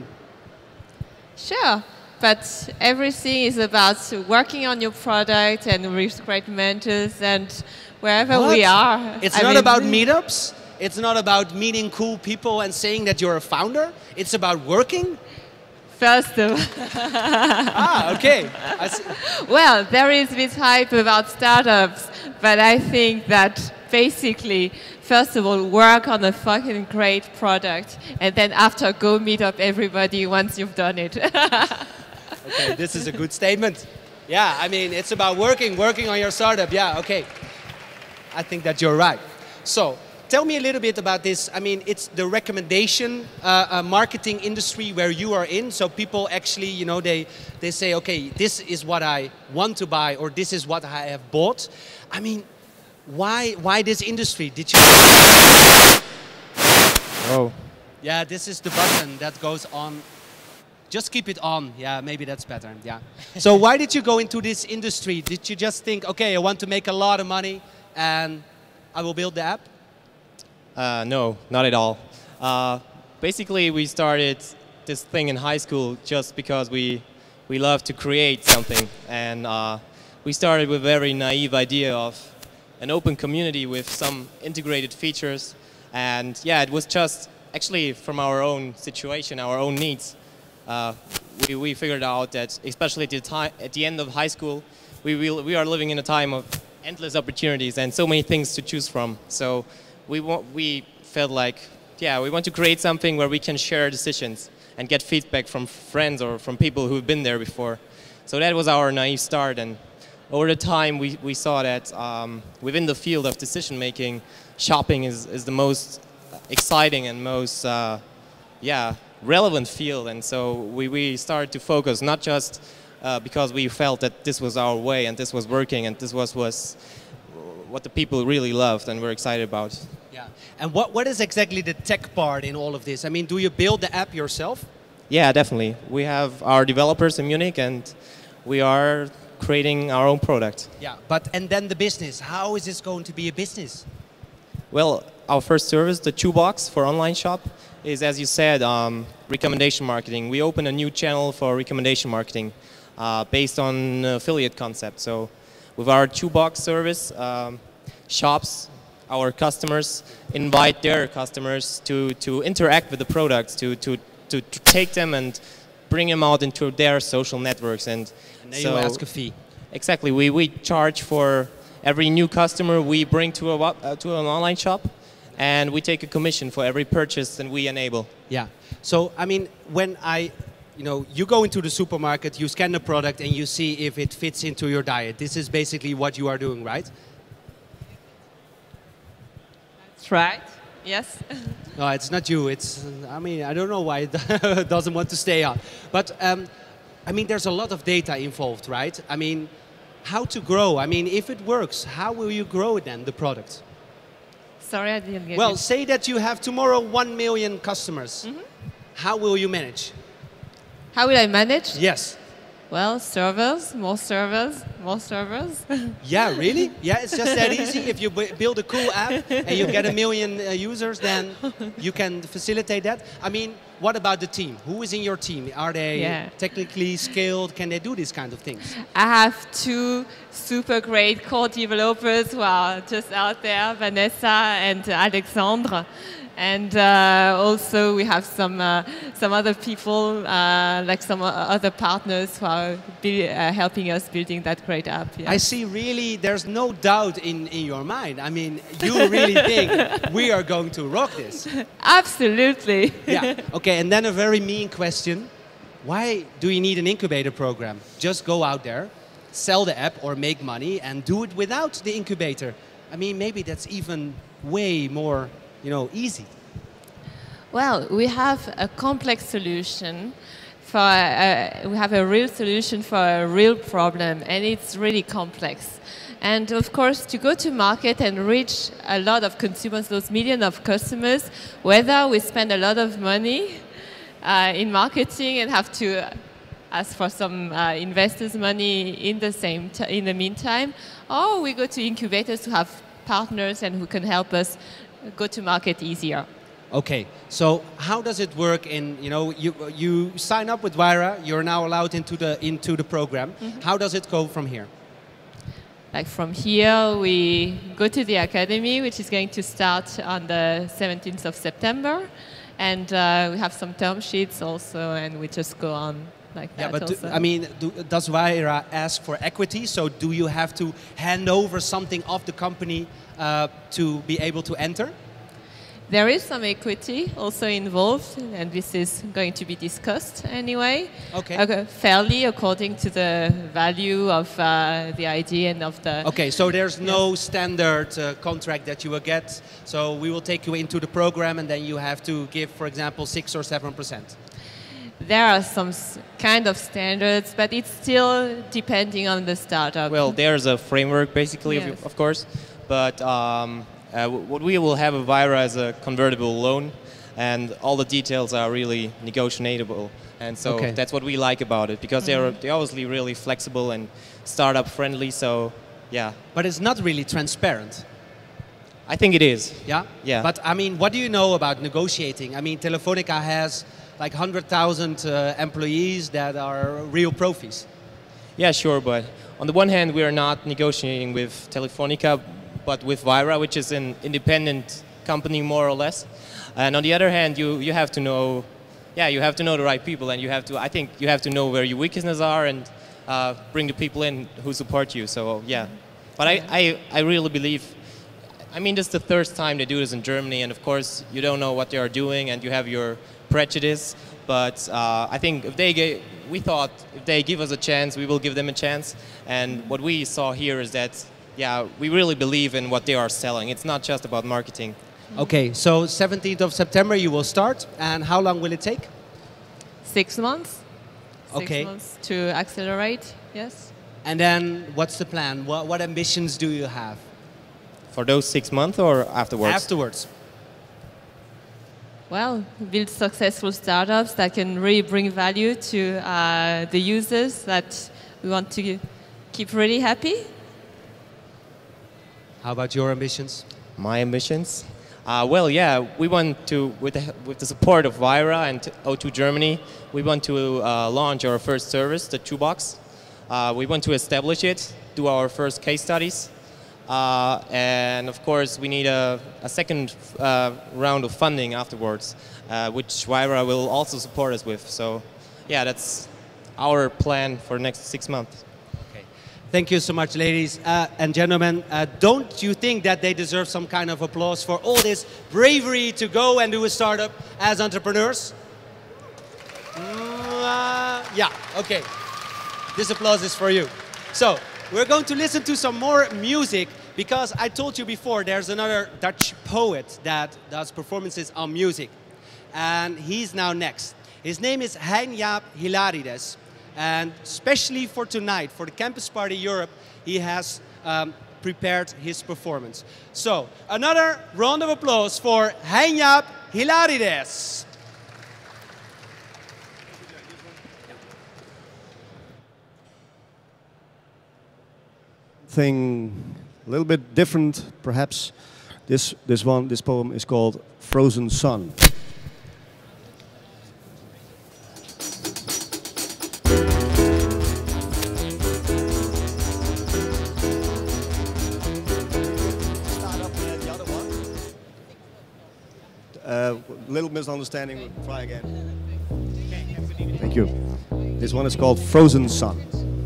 Sure. But everything is about working on your product and with great mentors and wherever what? we are. It's I not mean, about meetups. It's not about meeting cool people and saying that you're a founder. It's about working. First of all. ah, okay. I see. Well, there is this hype about startups, but I think that basically, first of all, work on a fucking great product, and then after, go meet up everybody once you've done it. Okay, this is a good statement. Yeah, I mean, it's about working, working on your startup. Yeah, okay. I think that you're right. So, tell me a little bit about this. I mean, it's the recommendation uh, uh, marketing industry where you are in. So people actually, you know, they, they say, okay, this is what I want to buy, or this is what I have bought. I mean, why why this industry? Did you? Oh. Yeah, this is the button that goes on. Just keep it on. Yeah, maybe that's better. Yeah. So why did you go into this industry? Did you just think, okay, I want to make a lot of money and I will build the app? Uh, no, not at all. Uh, basically, we started this thing in high school just because we we love to create something, and uh, we started with a very naive idea of an open community with some integrated features, and yeah, it was just actually from our own situation, our own needs. Uh, we, we figured out that, especially at the time, at the end of high school, we will, we are living in a time of endless opportunities and so many things to choose from. So we want, we felt like, yeah, we want to create something where we can share decisions and get feedback from friends or from people who've been there before. So that was our naive start, and over the time we, we saw that um, within the field of decision making, shopping is, is the most exciting and most, uh, yeah, relevant field, and so we, we started to focus not just uh, because we felt that this was our way and this was working and this was, was what the people really loved and were excited about. Yeah. And what, what is exactly the tech part in all of this? I mean, do you build the app yourself? Yeah, definitely. We have our developers in Munich and we are creating our own product. Yeah, but and then the business. How is this going to be a business? Well, our first service, the Chew Box for online shop, is, as you said, um, recommendation marketing. We open a new channel for recommendation marketing uh, based on affiliate concept. So with our Chew Box service, um, shops, our customers invite their customers to, to interact with the products, to, to, to, to take them and bring them out into their social networks. And, and then so, you ask a fee. Exactly. We, we charge for every new customer we bring to, a, uh, to an online shop. And we take a commission for every purchase that we enable. Yeah. So, I mean, when I, you know, you go into the supermarket, you scan the product and you see if it fits into your diet. This is basically what you are doing, right? That's right. Yes. No, it's not you. It's, I mean, I don't know why it doesn't want to stay on. But, um, I mean, there's a lot of data involved, right? I mean, how to grow? I mean, if it works, how will you grow then, the product? Sorry, I didn't get Well, it. say that you have tomorrow one million customers. Mm-hmm. How will you manage? How will I manage? Yes. Well, servers, more servers, more servers. Yeah, really? Yeah, it's just that easy. If you b build a cool app and you get a million uh, users, then you can facilitate that. I mean, what about the team? Who is in your team? Are they yeah. technically skilled? Can they do these kind of things? I have two super great core developers who are just out there, Vanessa and Alexandre. And uh, also we have some uh, some other people, uh, like some other partners who are uh, helping us building that great app. Yeah. I see really there's no doubt in, in your mind. I mean, you really think we are going to rock this. Absolutely. Yeah. Okay, and then a very mean question. Why do you need an incubator program? Just go out there, sell the app or make money and do it without the incubator. I mean, maybe that's even way more, you know, easy. Well, we have a complex solution for, uh, we have a real solution for a real problem, and it's really complex. And of course, to go to market and reach a lot of consumers, those millions of customers, whether we spend a lot of money uh, in marketing and have to ask for some uh, investors' money in the same t in the meantime, or we go to incubators to have partners and who can help us go to market easier. Okay, so how does it work in, you know, you, you sign up with Wayra, you're now allowed into the, into the program. Mm-hmm. How does it go from here? Like from here, we go to the academy, which is going to start on the seventeenth of September. And uh, we have some term sheets also, and we just go on like yeah, that but also. Do, I mean, do, does Wayra ask for equity? So do you have to hand over something of the company uh, to be able to enter? There is some equity also involved, and this is going to be discussed anyway. Okay. okay fairly according to the value of uh, the idea and of the... Okay, so there's no yes. standard uh, contract that you will get. So we will take you into the program and then you have to give, for example, six or seven percent. There are some kind of standards, but it's still depending on the startup. Well, there's a framework basically, yes. of, of course. but um, uh, what we will have at Vira is a convertible loan, and all the details are really negotiable. And so Okay. that's what we like about it, because they're, they're obviously really flexible and startup friendly, so yeah. But it's not really transparent. I think it is. Yeah? Yeah. But I mean, what do you know about negotiating? I mean, Telefonica has like one hundred thousand uh, employees that are real profis. Yeah, sure, but on the one hand, we are not negotiating with Telefonica, but with Vira, which is an independent company, more or less. And on the other hand, you, you have to know, yeah, you have to know the right people, and you have to, I think you have to know where your weaknesses are and uh, bring the people in who support you, so yeah. But I, I, I really believe, I mean, this is the third time they do this in Germany, and of course, you don't know what they are doing, and you have your prejudice, but uh, I think if they gave, we thought if they give us a chance, we will give them a chance, and what we saw here is that, yeah, we really believe in what they are selling. It's not just about marketing. Okay, so seventeenth of September you will start, and how long will it take? Six months. Six Okay. months to accelerate, yes. And then what's the plan? What, what ambitions do you have? For those six months or afterwards? Afterwards. Well, build successful startups that can really bring value to uh, the users that we want to keep really happy. How about your ambitions? My ambitions? Uh, well, yeah, we want to, with the, with the support of Vira and O two Germany, we want to uh, launch our first service, the Shoebox. Uh, we want to establish it, do our first case studies, uh, and of course we need a, a second uh, round of funding afterwards, uh, which Vira will also support us with. So, yeah, that's our plan for the next six months. Thank you so much, ladies uh, and gentlemen. Uh, don't you think that they deserve some kind of applause for all this bravery to go and do a startup as entrepreneurs? Mm, uh, yeah, okay. This applause is for you. So, we're going to listen to some more music, because I told you before there's another Dutch poet that does performances on music. And he's now next. His name is Hein-Jaap Hilarides. And especially for tonight, for the Campus Party Europe, he has um, prepared his performance. So, another round of applause for Hein-Jaap Hilarides. Thing a little bit different, perhaps. This, this one, this poem is called Frozen Sun. A little misunderstanding, we'll try again. Thank you. This one is called Frozen Sun.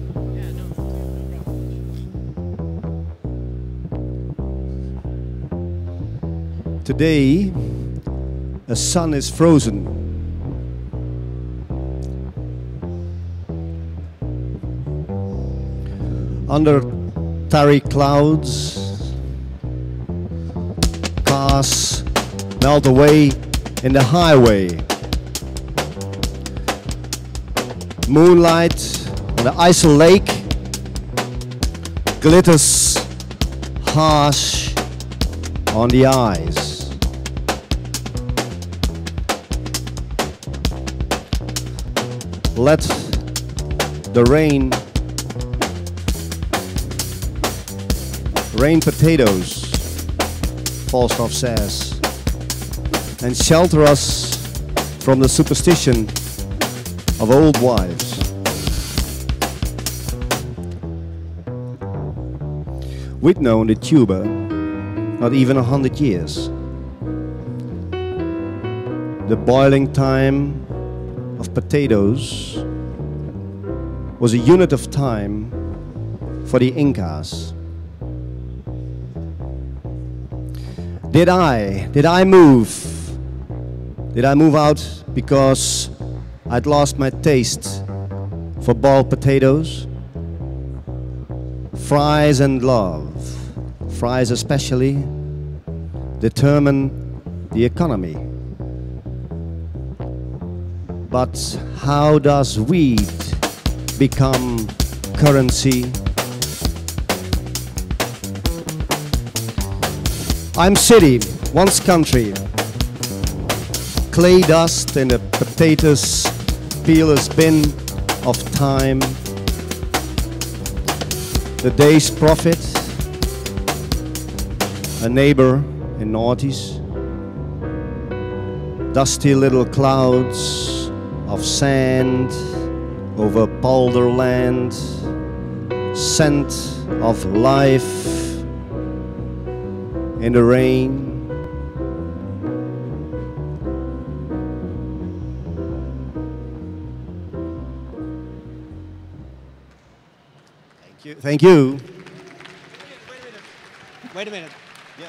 Today, a sun is frozen. Under tarry clouds, cars melt away in the highway. Moonlight on the Isle Lake glitters harsh on the eyes. Let the rain rain potatoes, Falstaff says, and shelter us from the superstition of old wives. We'd known the tuber not even a hundred years. The boiling time of potatoes was a unit of time for the Incas. Did I, did I move? Did I move out because I'd lost my taste for boiled potatoes? Fries and love, fries especially, determine the economy. But how does wheat become currency? I'm city, once country. Clay dust in a potatoes peeler's bin of time. The day's prophet, a neighbor in noughties. Dusty little clouds of sand over Polderland. Scent of life in the rain. Thank you. Thank you. Wait a minute. Wait a minute. Yeah.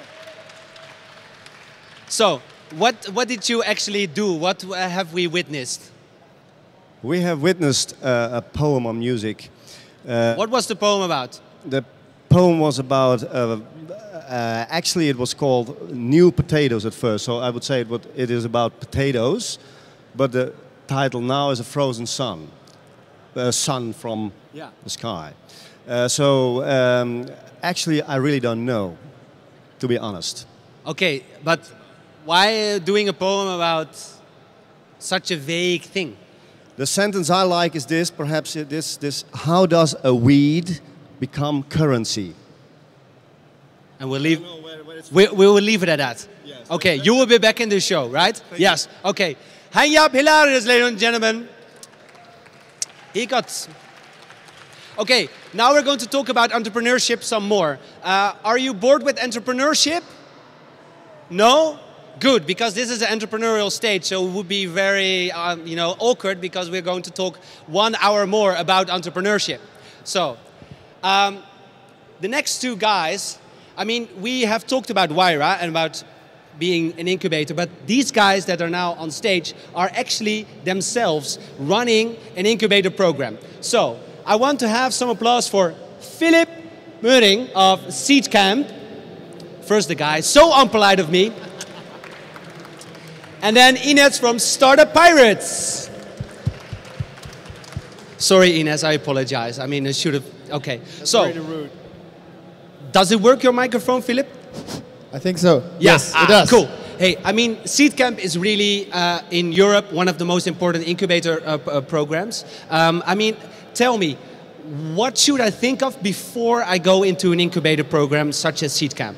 So, what what did you actually do? What uh, have we witnessed? We have witnessed uh, a poem on music. Uh, What was the poem about? The poem was about, uh, uh, actually it was called New Potatoes at first, so I would say it, would, it is about potatoes, but the title now is A Frozen Sun, a sun from Yeah. the sky. Uh, so um, actually I really don't know, to be honest. Okay, but why uh, doing a poem about such a vague thing? The sentence I like is this, perhaps it- this, this, how does a weed become currency? And we'll leave. We, we will leave it at that. Okay, you will be back in the show, right? Yes. Okay. Hang up, hilarious, ladies and gentlemen. He got. Okay, now we're going to talk about entrepreneurship some more. Uh, are you bored with entrepreneurship? No? Good, because this is an entrepreneurial stage, so it would be very, um, you know, awkward because we're going to talk one hour more about entrepreneurship. So, um, the next two guys, I mean, we have talked about Wayra and about being an incubator, but these guys that are now on stage are actually themselves running an incubator program. So, I want to have some applause for Philip Meuring of Seedcamp. First the guy, so unpolite of me. And then Ines from Startup Pirates. Sorry, Ines, I apologize. I mean, I should have. Okay. That's so, very rude. Does it work, your microphone, Philip? I think so. Yeah. Yes, Ah, it does. Cool. Hey, I mean, Seedcamp is really, uh, in Europe, one of the most important incubator uh, p- uh, programs. Um, I mean, tell me, what should I think of before I go into an incubator program such as Seedcamp?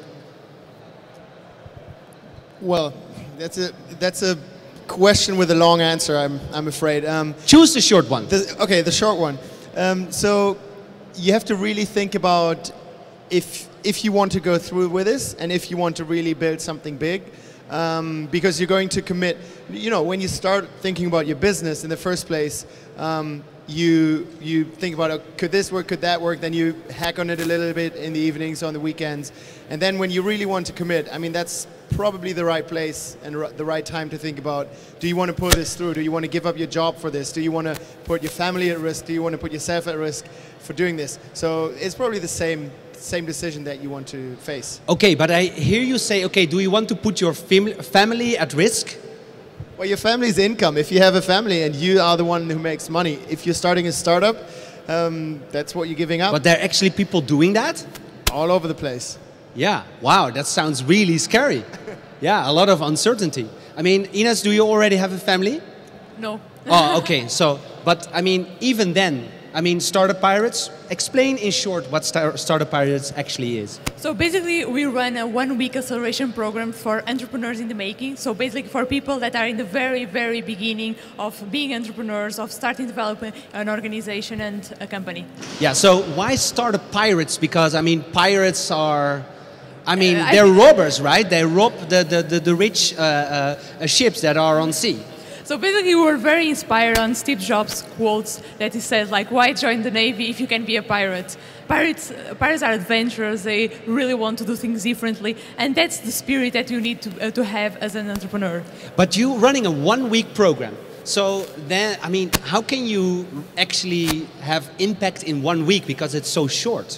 Well, that's a that's a question with a long answer. I'm I'm afraid. Um, Choose the short one. the, okay, the short one. Um, so you have to really think about if if you want to go through with this and if you want to really build something big. Um, because you're going to commit, you know, when you start thinking about your business in the first place, um, you you think about, oh, could this work, could that work, then you hack on it a little bit in the evenings, on the weekends, and then when you really want to commit, I mean, that's probably the right place and r- the right time to think about, do you want to pull this through, do you want to give up your job for this, do you want to put your family at risk, do you want to put yourself at risk for doing this? So it's probably the same same decision that you want to face. Okay, but I hear you say, okay, do you want to put your fam- family at risk? Well, your family's income. If you have a family and you are the one who makes money, if you're starting a startup, um, that's what you're giving up. But there are actually people doing that? All over the place. Yeah, wow, that sounds really scary. Yeah, a lot of uncertainty. I mean, Ines, do you already have a family? No. Oh, okay, so, but I mean, even then, I mean, Startup Pirates, explain in short what Star- Startup Pirates actually is. So basically, we run a one-week acceleration program for entrepreneurs in the making. So basically, for people that are in the very, very beginning of being entrepreneurs, of starting developing an organization and a company. Yeah, so why Startup Pirates? Because, I mean, pirates are, I mean, Uh, I they're think- robbers, right? They rob the, the, the, the rich uh, uh, ships that are on sea. So basically, we were very inspired on Steve Jobs' quotes that he said, like, why join the Navy if you can be a pirate? Pirates, uh, pirates are adventurers. They really want to do things differently. And that's the spirit that you need to, uh, to have as an entrepreneur. But you running a one-week program. So then, I mean, how can you actually have impact in one week because it's so short?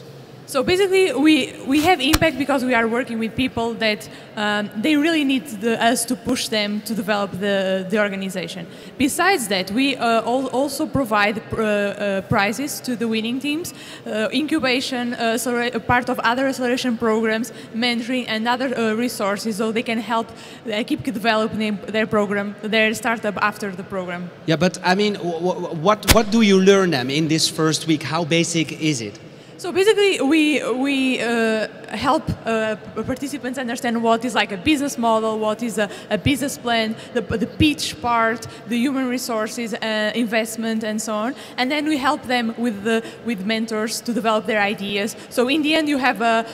So basically, we, we have impact because we are working with people that um, they really need the, us to push them to develop the, the organization. Besides that, we uh, al also provide uh, uh, prizes to the winning teams, uh, incubation, uh, so a part of other acceleration programs, mentoring, and other uh, resources, so they can help uh, keep developing their program, their startup after the program. Yeah, but I mean, what what do you learn them in this first week? How basic is it? So basically, we we uh, help uh, participants understand what is like a business model, what is a, a business plan, the, the pitch part, the human resources, uh, investment, and so on. And then we help them with the with mentors to develop their ideas. So in the end, you have a,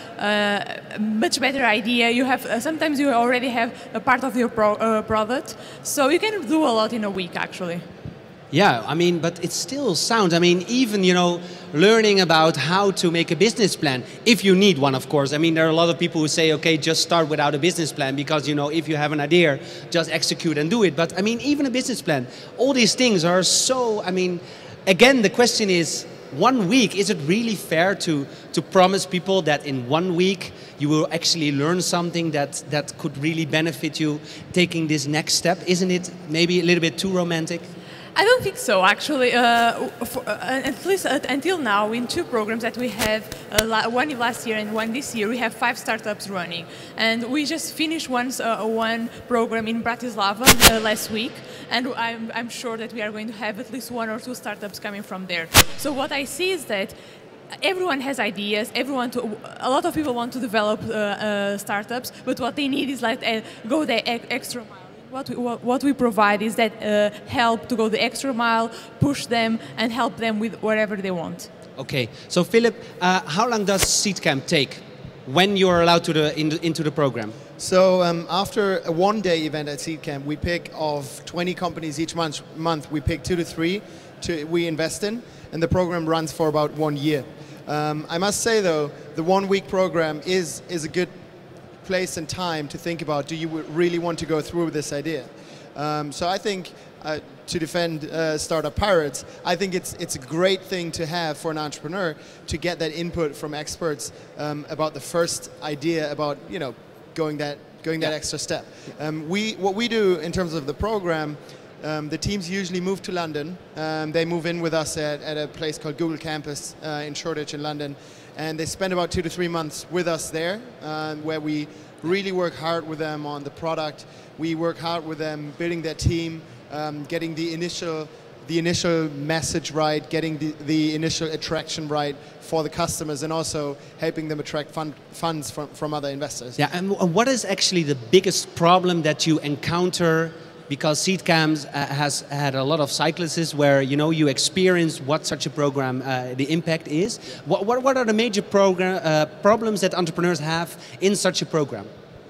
a much better idea. You have uh, sometimes you already have a part of your pro, uh, product, so you can do a lot in a week actually. Yeah, I mean, but it still sounds, I mean, even, you know, learning about how to make a business plan, if you need one, of course. I mean, there are a lot of people who say, okay, just start without a business plan because, you know, if you have an idea, just execute and do it. But, I mean, even a business plan, all these things are so, I mean, again, the question is, one week, is it really fair to, to promise people that in one week you will actually learn something that, that could really benefit you taking this next step? Isn't it maybe a little bit too romantic? I don't think so, actually. Uh, for, uh, at least uh, until now, in two programs that we have, uh, la one last year and one this year, we have five startups running. And we just finished once, uh, one program in Bratislava uh, last week, and I'm, I'm sure that we are going to have at least one or two startups coming from there. So what I see is that everyone has ideas, everyone to, a lot of people want to develop uh, uh, startups, but what they need is like uh, go the e extra mile. What we, what we provide is that uh, help to go the extra mile, push them, and help them with whatever they want. Okay, so Philip, uh, how long does Seedcamp take when you're allowed to the, in the, into the program? So um, after a one-day event at Seedcamp, we pick of twenty companies each month, month we pick two to three to, we invest in, and the program runs for about one year. Um, I must say though, the one-week program is, is a good place and time to think about, do you really want to go through with this idea? Um, so I think, uh, to defend uh, Startup Pirates, I think it's, it's a great thing to have for an entrepreneur to get that input from experts um, about the first idea, about, you know, going that, going that yeah. extra step. Um, we, what we do in terms of the program, um, the teams usually move to London. Um, they move in with us at, at a place called Google Campus uh, in Shoreditch in London. And they spend about two to three months with us there, uh, where we really work hard with them on the product. We work hard with them building their team, um, getting the initial, the initial message right, getting the, the initial attraction right for the customers, and also helping them attract fund, funds from, from other investors. Yeah, and what is actually the biggest problem that you encounter? Because Seedcamp uh, has had a lot of cycluses where, you know, you experience what such a program, uh, the impact is. What, what, what are the major program, uh, problems that entrepreneurs have in such a program?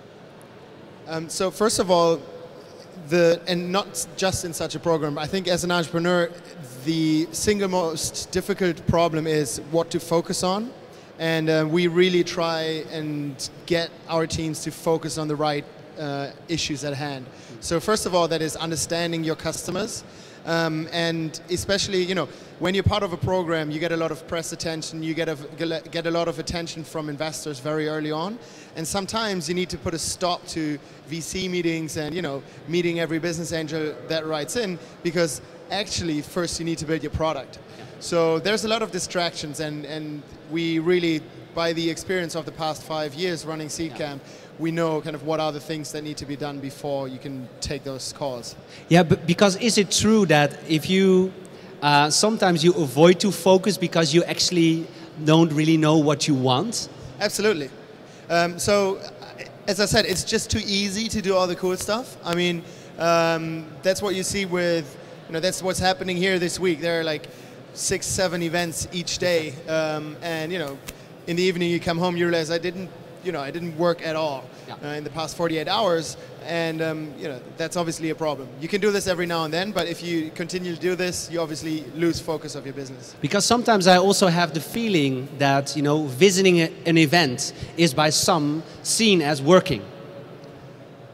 Um, so first of all, the, and not just in such a program, I think as an entrepreneur, the single most difficult problem is what to focus on. And uh, we really try and get our teams to focus on the right uh, issues at hand. So first of all, that is understanding your customers, um, and especially, you know, when you're part of a program, you get a lot of press attention, you get a, get a lot of attention from investors very early on, and sometimes you need to put a stop to V C meetings and, you know, meeting every business angel that writes in, because actually first you need to build your product. So there's a lot of distractions, and, and we really, by the experience of the past five years running Seedcamp, we know kind of what are the things that need to be done before you can take those calls. Yeah, but because is it true that if you, uh, sometimes you avoid to focus because you actually don't really know what you want? Absolutely. Um, so, as I said, it's just too easy to do all the cool stuff. I mean, um, that's what you see with, you know, that's what's happening here this week. There are like six, seven events each day, um, and, you know, in the evening you come home, you realize I didn't, you know, I didn't work at all yeah. uh, in the past forty-eight hours, and um, you know, that's obviously a problem. You can do this every now and then, but if you continue to do this, you obviously lose focus of your business. Because sometimes I also have the feeling that, you know, visiting a, an event is by some seen as working.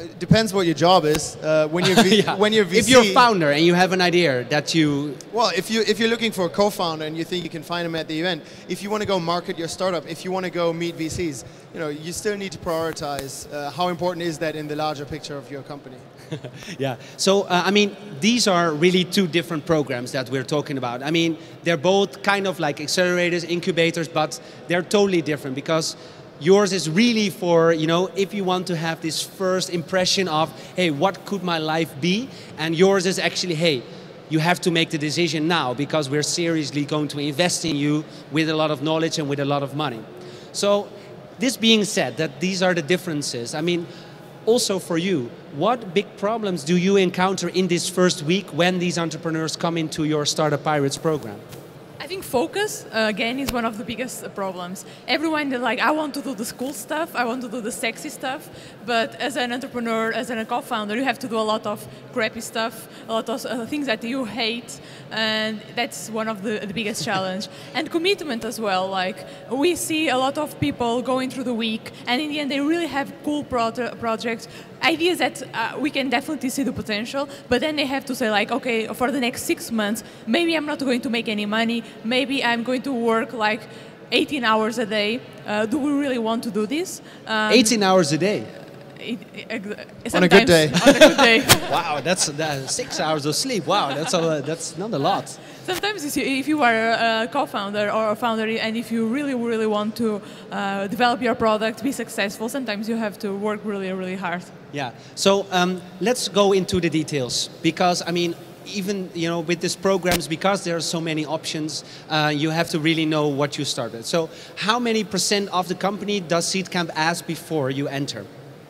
it depends what your job is. Uh, when you're v yeah. when you're V C, if you're a founder and you have an idea that you well, if you if you're looking for a co-founder and you think you can find them at the event, if you want to go market your startup, if you want to go meet V Cs, you know, you still need to prioritize uh, how important is that in the larger picture of your company. Yeah. So, uh, I mean, these are really two different programs that we're talking about. I mean, they're both kind of like accelerators, incubators, but they're totally different because yours is really for, you know, if you want to have this first impression of, hey, what could my life be? And yours is actually, hey, you have to make the decision now because we're seriously going to invest in you with a lot of knowledge and with a lot of money. So, this being said, that these are the differences. I mean, also for you, what big problems do you encounter in this first week when these entrepreneurs come into your Startup Pirates program? I think focus, uh, again, is one of the biggest uh, problems. Everyone, they're like, I want to do the cool stuff, I want to do the sexy stuff, but as an entrepreneur, as a co-founder, you have to do a lot of crappy stuff, a lot of uh, things that you hate, and that's one of the, the biggest challenge. And commitment as well, like, we see a lot of people going through the week, and in the end, they really have cool pro projects, ideas that uh, we can definitely see the potential, but then they have to say like, okay, for the next six months, maybe I'm not going to make any money, maybe I'm going to work like eighteen hours a day. Uh, do we really want to do this? Um, eighteen hours a day? It, it, on a good day. On a good day. Wow, that's, that's six hours of sleep. Wow, that's, a, that's not a lot. Sometimes if you are a co-founder or a founder and if you really, really want to uh, develop your product, be successful, sometimes you have to work really, really hard. Yeah, so um, let's go into the details because, I mean, even you know with these programs, because there are so many options, uh, you have to really know what you started. So how many percent of the company does Seedcamp ask before you enter?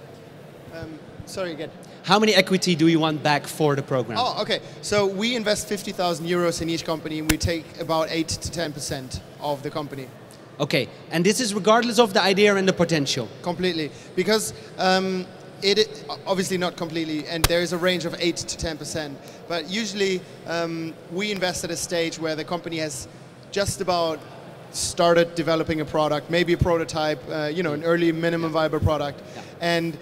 Um, sorry again. How many equity do you want back for the program? Oh, okay. So we invest fifty thousand euros in each company, and we take about eight to ten percent of the company. Okay, and this is regardless of the idea and the potential? Completely, because um, it, it obviously not completely, and there is a range of eight to ten percent. But usually um, we invest at a stage where the company has just about started developing a product, maybe a prototype, uh, you know, an early minimum viable product, yeah. and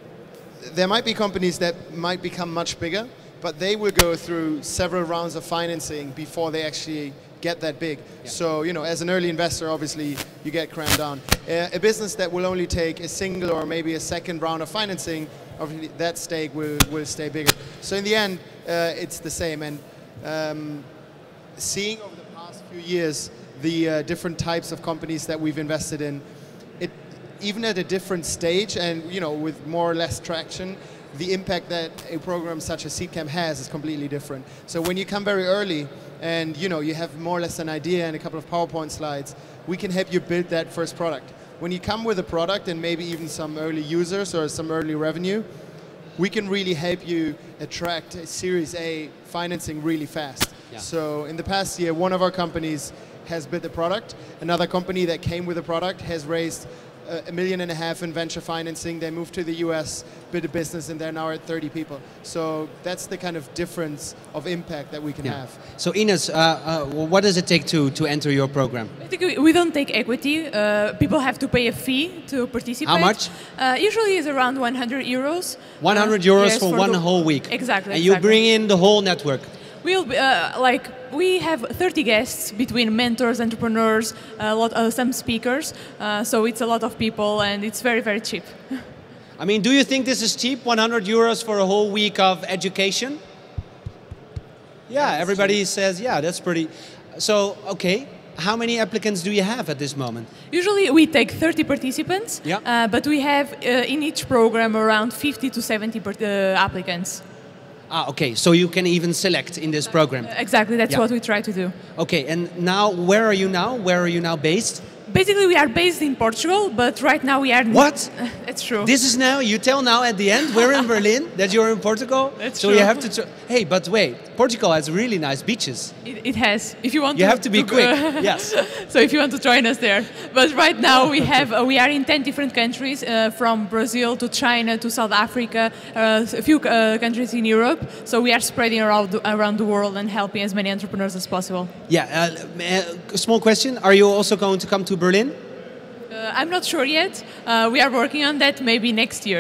there might be companies that might become much bigger, but they will go through several rounds of financing before they actually get that big. Yeah. So, you know, as an early investor, obviously, you get crammed down. Uh, a business that will only take a single or maybe a second round of financing, obviously that stake will, will stay bigger. So in the end, uh, it's the same. And um, seeing over the past few years the uh, different types of companies that we've invested in, it, even at a different stage and, you know, with more or less traction, the impact that a program such as Seedcamp has is completely different. So when you come very early and, you know, you have more or less an idea and a couple of PowerPoint slides, we can help you build that first product. When you come with a product and maybe even some early users or some early revenue, we can really help you attract a Series A financing really fast. Yeah. So in the past year, one of our companies has built a product. Another company that came with a product has raised a million and a half in venture financing. They moved to the U S, built a business, and they're now at thirty people. So that's the kind of difference of impact that we can Yeah. have. So Ines, uh, uh, what does it take to, to enter your program? I think we, we don't take equity. Uh, people have to pay a fee to participate. How much? Uh, usually it's around one hundred euros. one hundred Uh, euros yes, for, for one the- whole week. Exactly. And you exactly. bring in the whole network. We'll be, uh, like we have thirty guests between mentors, entrepreneurs, a lot, uh, some speakers. Uh, so it's a lot of people, and it's very, very cheap. I mean, do you think this is cheap? one hundred euros for a whole week of education? Yeah, everybody says, yeah, that's pretty. So, okay, how many applicants do you have at this moment? Usually we take thirty participants, Yeah. uh, but we have uh, in each program around fifty to seventy per, uh, applicants. Ah, okay, so you can even select in this program. Exactly, that's Yeah. what we try to do. Okay, and now, where are you now? Where are you now based? Basically, we are based in Portugal, but right now we are... What? It's true. This is now, you tell now at the end, we're in Berlin, that you're in Portugal. That's so true. you have to, tr- hey, but wait, Portugal has really nice beaches. It, it has. If you want You to... have to be quick, yes. So if you want to join us there. But right now we have, uh, we are in ten different countries, uh, from Brazil to China to South Africa, uh, a few uh, countries in Europe. So we are spreading around the, around the world and helping as many entrepreneurs as possible. Yeah, uh, a small question, are you also going to come to Berlin? Uh, I'm not sure yet. Uh, we are working on that maybe next year.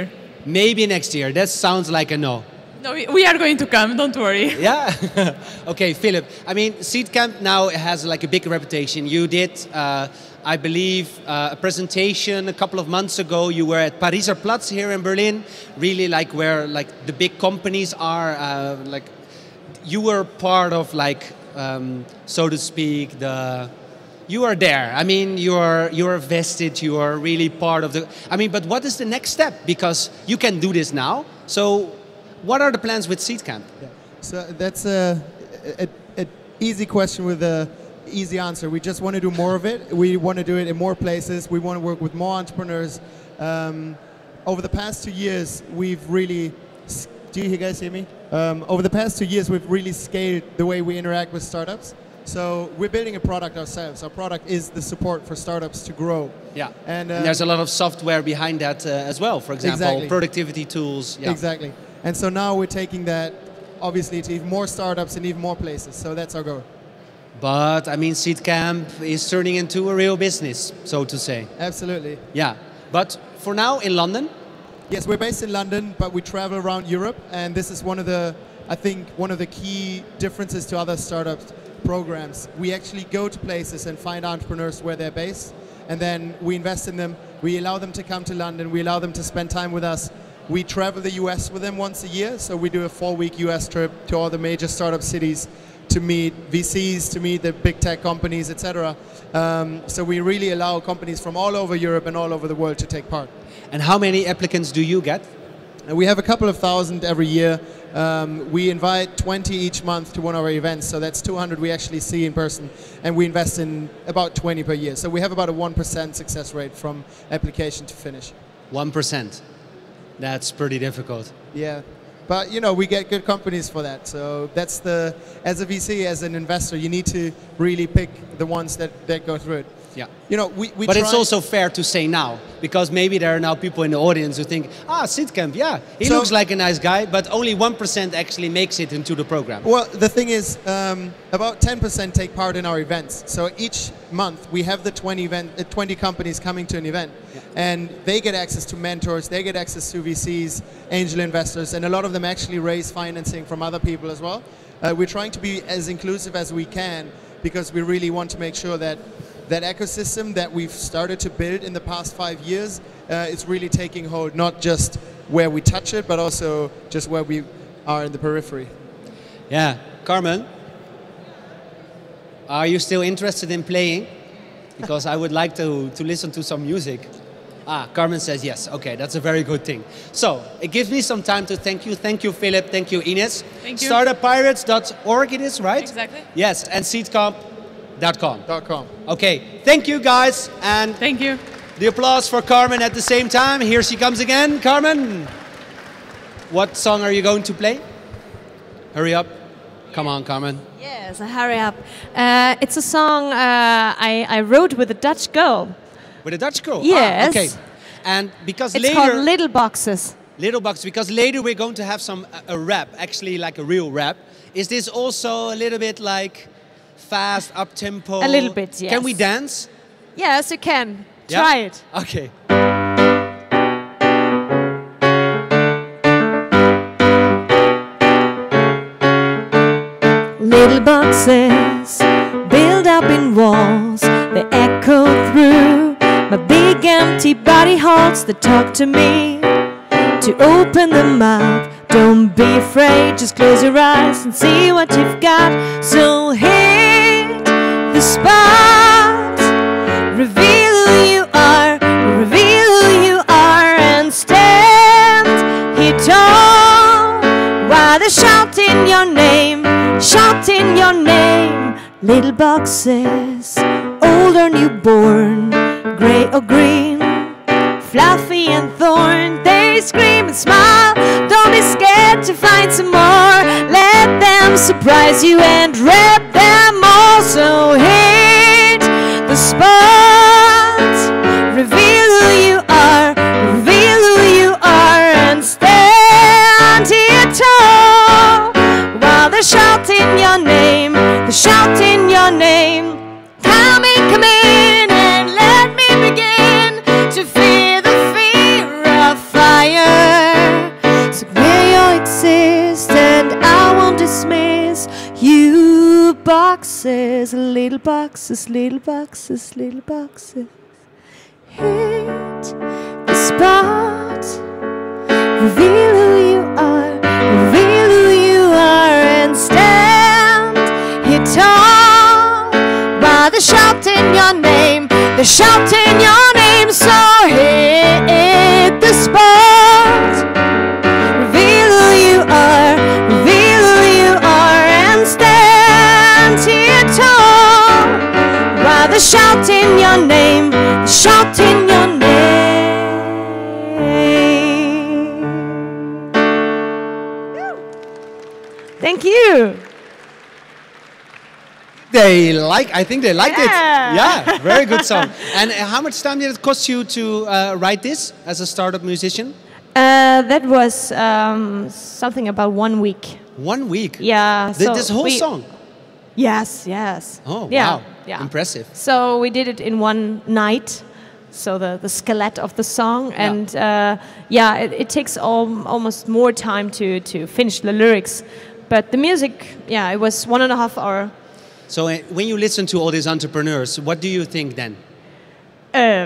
Maybe next year. That sounds like a no. No, we, we are going to come, don't worry. Yeah? Okay, Philip. I mean, Seedcamp now has like a big reputation. You did, uh, I believe, uh, a presentation a couple of months ago. You were at Pariser Platz here in Berlin, really like where like the big companies are. Uh, like, you were part of like, um, so to speak, the... You are there. I mean, you are you are vested. You are really part of the. I mean, but what is the next step? Because you can do this now. So, what are the plans with Seedcamp? Yeah. So that's a, a, a easy question with a easy answer. We just want to do more of it. We want to do it in more places. We want to work with more entrepreneurs. Um, over the past two years, we've really. Do you guys hear me? Um, over the past two years, we've really scaled the way we interact with startups. So we're building a product ourselves. Our product is the support for startups to grow. Yeah, and, uh, and there's a lot of software behind that uh, as well. For example, exactly. productivity tools. Yeah. Exactly. And so now we're taking that, obviously, to even more startups and even more places. So that's our goal. But I mean, Seedcamp is turning into a real business, so to say. Absolutely. Yeah. But for now, in London. Yes, we're based in London, but we travel around Europe, and this is one of the, I think, one of the key differences to other startups programs. We actually go to places and find entrepreneurs where they're based, and then we invest in them. We allow them to come to London. We allow them to spend time with us. We travel the U S with them once a year, so we do a four-week U S trip to all the major startup cities to meet V Cs, to meet the big tech companies, et cetera. Um, so we really allow companies from all over Europe and all over the world to take part. And how many applicants do you get? And we have a couple of thousand every year. Um, we invite twenty each month to one of our events, so that's two hundred we actually see in person, and we invest in about twenty per year. So we have about a one percent success rate from application to finish. one percent. That's pretty difficult. Yeah, but you know, we get good companies for that. So that's the, as a V C, as an investor, you need to really pick the ones that, that go through it. Yeah. You know, we, we but try it's also fair to say now, because maybe there are now people in the audience who think, ah, Seedcamp, yeah, he So- looks like a nice guy, but only one percent actually makes it into the program. Well, the thing is, um, about ten percent take part in our events. So each month we have the twenty, event, uh, twenty companies coming to an event, Yeah. and they get access to mentors, they get access to V Cs, angel investors, and a lot of them actually raise financing from other people as well. Uh, we're trying to be as inclusive as we can, because we really want to make sure that that ecosystem that we've started to build in the past five years uh, is really taking hold, not just where we touch it, but also just where we are in the periphery. Yeah. Carmen, are you still interested in playing? Because I would like to, to listen to some music. Ah, Carmen says yes. Okay, that's a very good thing. So, it gives me some time to thank you. Thank you, Philip. Thank you, Ines. Thank you. startup pirates dot org it is, right? Exactly. Yes, and seedcamp dot com. Dot com. Okay, thank you guys, and Thank you. the applause for Carmen at the same time. Here she comes again. Carmen, what song are you going to play? Hurry up. Come on, Carmen. Yes, hurry up. Uh, it's a song uh, I, I wrote with a Dutch girl. With a Dutch girl? Yes. Ah, okay. And because It's later... called Little Boxes. Little Box, because later we're going to have some a, a rap, actually like a real rap. Is this also a little bit like fast, up-tempo? A little bit, yes. Can we dance? Yes, you can. Yeah? Try it. Okay. Little boxes built up in walls, they echo through my big empty body halls that talk to me. To open the mouth, don't be afraid, just close your eyes and see what you've got. So hit the spot, reveal who you are, reveal who you are, and stand here tall while they're shouting your name, shouting your name. Little boxes, old or newborn, gray or green, fluffy and thorn, they scream and smile. Don't be scared to find some more. Let them surprise you and wrap them all. So hit the spot, reveal who you are, reveal who you are, and stand here tall while they're shouting your name, they're shouting your name. Come in, come in, and let me begin to feel the fear of fire. You boxes, little boxes, little boxes, little boxes. Hit the spot. Reveal who you are, reveal who you are, and stand here tall by the shout in your name, the shout in your name. So hit the spot. Reveal who you are, reveal who you are, and stand here tall by the shout in your name, the shout in your name. Thank you. They like, I think they liked Yeah. it. Yeah, very good song. And uh, how much time did it cost you to uh, write this as a startup musician? Uh, that was um, something about one week. One week? Yeah. Th- so this whole we- song? Yes, yes. Oh, yeah, wow. Yeah. Impressive. So we did it in one night. So the, the skeleton of the song. And uh, yeah, it, it takes al- almost more time to, to finish the lyrics. But the music, yeah, it was one and a half hour. So uh, when you listen to all these entrepreneurs, what do you think then? Uh,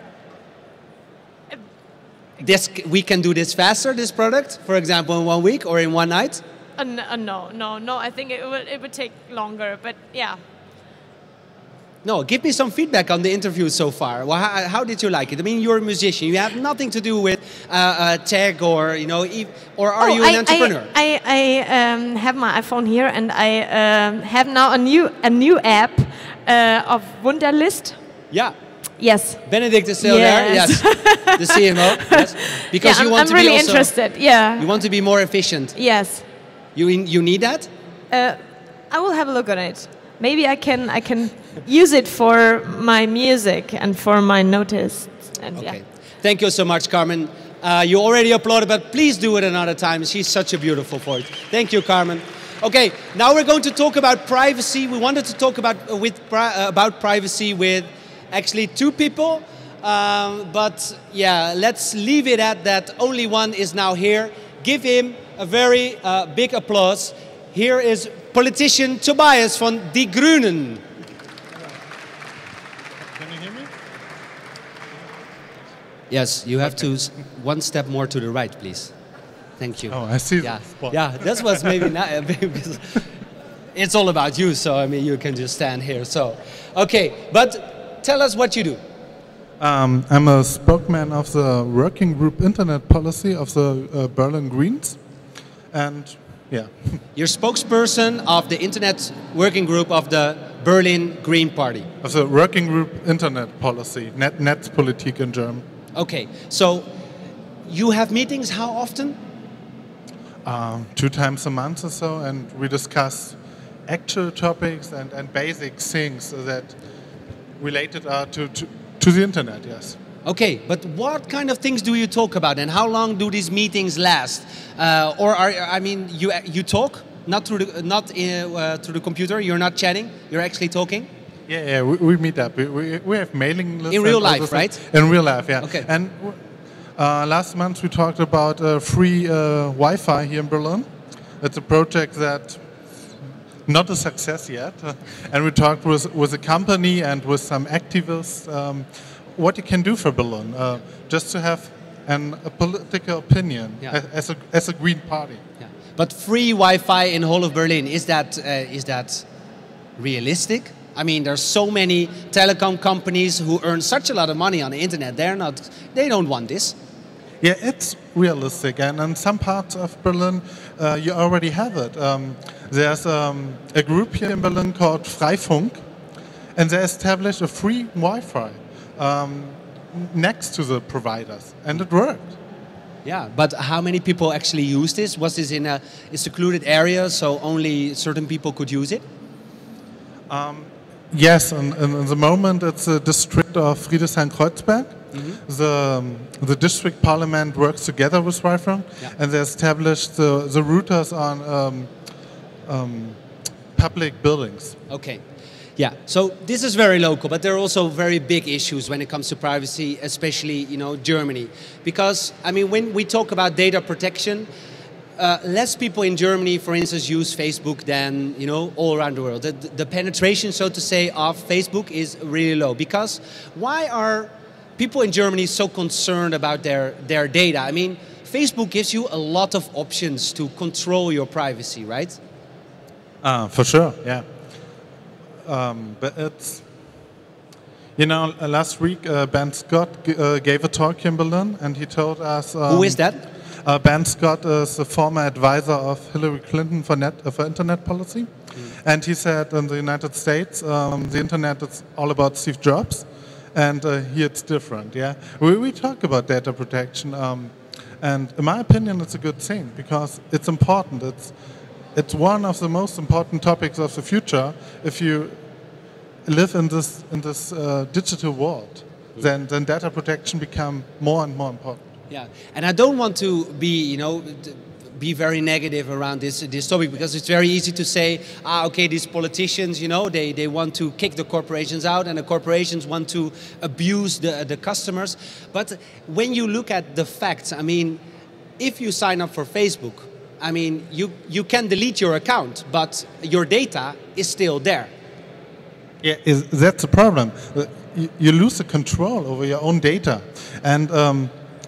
This, we can do this faster, this product, for example, in one week or in one night? uh, n- uh, no, no, no. I think it would, it would take longer. But yeah. No, give me some feedback on the interview so far. Well, how, how did you like it? I mean, you're a musician. You have nothing to do with uh, uh, tech or, you know, e- or are Oh, you an I, entrepreneur? I, I, I um, have my iPhone here, and I um, have now a new a new app uh, of Wunderlist. Yeah. Yes. Benedict is still Yes. there. Yes. The C M O. Yes. Because Yeah, you I'm- want I'm to really be also, interested, yeah. You want to be more efficient. Yes. You in, you need that? Uh, I will have a look at it. Maybe I can I can use it for my music and for my notice. And Okay. yeah. Thank you so much, Carmen. Uh, you already applauded, but please do it another time. She's such a beautiful voice. Thank you, Carmen. Okay, now we're going to talk about privacy. We wanted to talk about uh, with pri- uh, about privacy with actually two people, um, but yeah, let's leave it at that. Only one is now here. Give him a very uh, big applause. Here is politician Tobias von Die Grünen. Yes, you have to s- one step more to the right, please. Thank you. Oh, I see the Yeah, spot. yeah. That was maybe not. Because it's all about you, so I mean, you can just stand here. So, okay, but tell us what you do. Um, I'm a spokesman of the working group internet policy of the uh, Berlin Greens. And yeah. You're spokesperson of the internet working group of the Berlin Green Party. Of the working group internet policy, Net Netzpolitik in German. Okay, so you have meetings how often? Um, two times a month or so, and we discuss actual topics and, and basic things that related are to, to, to the internet, yes. Okay, but what kind of things do you talk about, and how long do these meetings last? Uh, or are I mean, you you talk not through the not in, uh, through the computer. You're not chatting. You're actually talking. Yeah, yeah, we, we meet up. We, we, we have mailing lists. In real and all life, those right? things. In real life, yeah. Okay. And uh, last month we talked about uh, free uh, Wi-Fi here in Berlin. It's a project that not a success yet. And we talked with, with a company and with some activists um, what you can do for Berlin, uh, just to have an, a political opinion Yeah. as, a, as a Green Party. Yeah. But free Wi-Fi in whole of Berlin, is that uh, is that realistic? I mean, there's so many telecom companies who earn such a lot of money on the internet. They're not. They don't want this. Yeah, it's realistic, and in some parts of Berlin, uh, you already have it. Um, there's um, a group here in Berlin called Freifunk, and they established a free Wi-Fi um, next to the providers, and it worked. Yeah, but how many people actually use this? Was this in a, a secluded area, so only certain people could use it? Um, yes, and, and in the moment it's a district of Friedrichshain-Kreuzberg. Mm-hmm. The, um, the district parliament works together with Freifunk, Yeah. and they established the, the routers on um, um, public buildings. Okay. Yeah, so this is very local, but there are also very big issues when it comes to privacy, especially, you know, Germany. Because, I mean, when we talk about data protection, uh, less people in Germany, for instance, use Facebook than you know all around the world. The, the penetration, so to say, of Facebook is really low. Because why are people in Germany so concerned about their their data? I mean, Facebook gives you a lot of options to control your privacy, right? Uh, for sure, yeah. Um, but it's, you know, uh, last week uh, Ben Scott g uh, gave a talk here in Berlin, and he told us. Um, Who is that? Uh, Ben Scott is a former advisor of Hillary Clinton for net uh, for internet policy, mm. and he said in the United States um, the internet is all about Steve Jobs, and uh, here it's different. Yeah, we we talk about data protection, um, and in my opinion, it's a good thing because it's important. It's it's one of the most important topics of the future. If you live in this in this uh, digital world, mm. then then data protection become more and more important. Yeah, and I don't want to be, you know, be very negative around this this topic because it's very easy to say, ah, okay, these politicians, you know, they, they want to kick the corporations out and the corporations want to abuse the, the customers. But when you look at the facts, I mean, if you sign up for Facebook, I mean, you, you can delete your account, but your data is still there. Yeah, is, that's the problem. You, you lose the control over your own data. And um,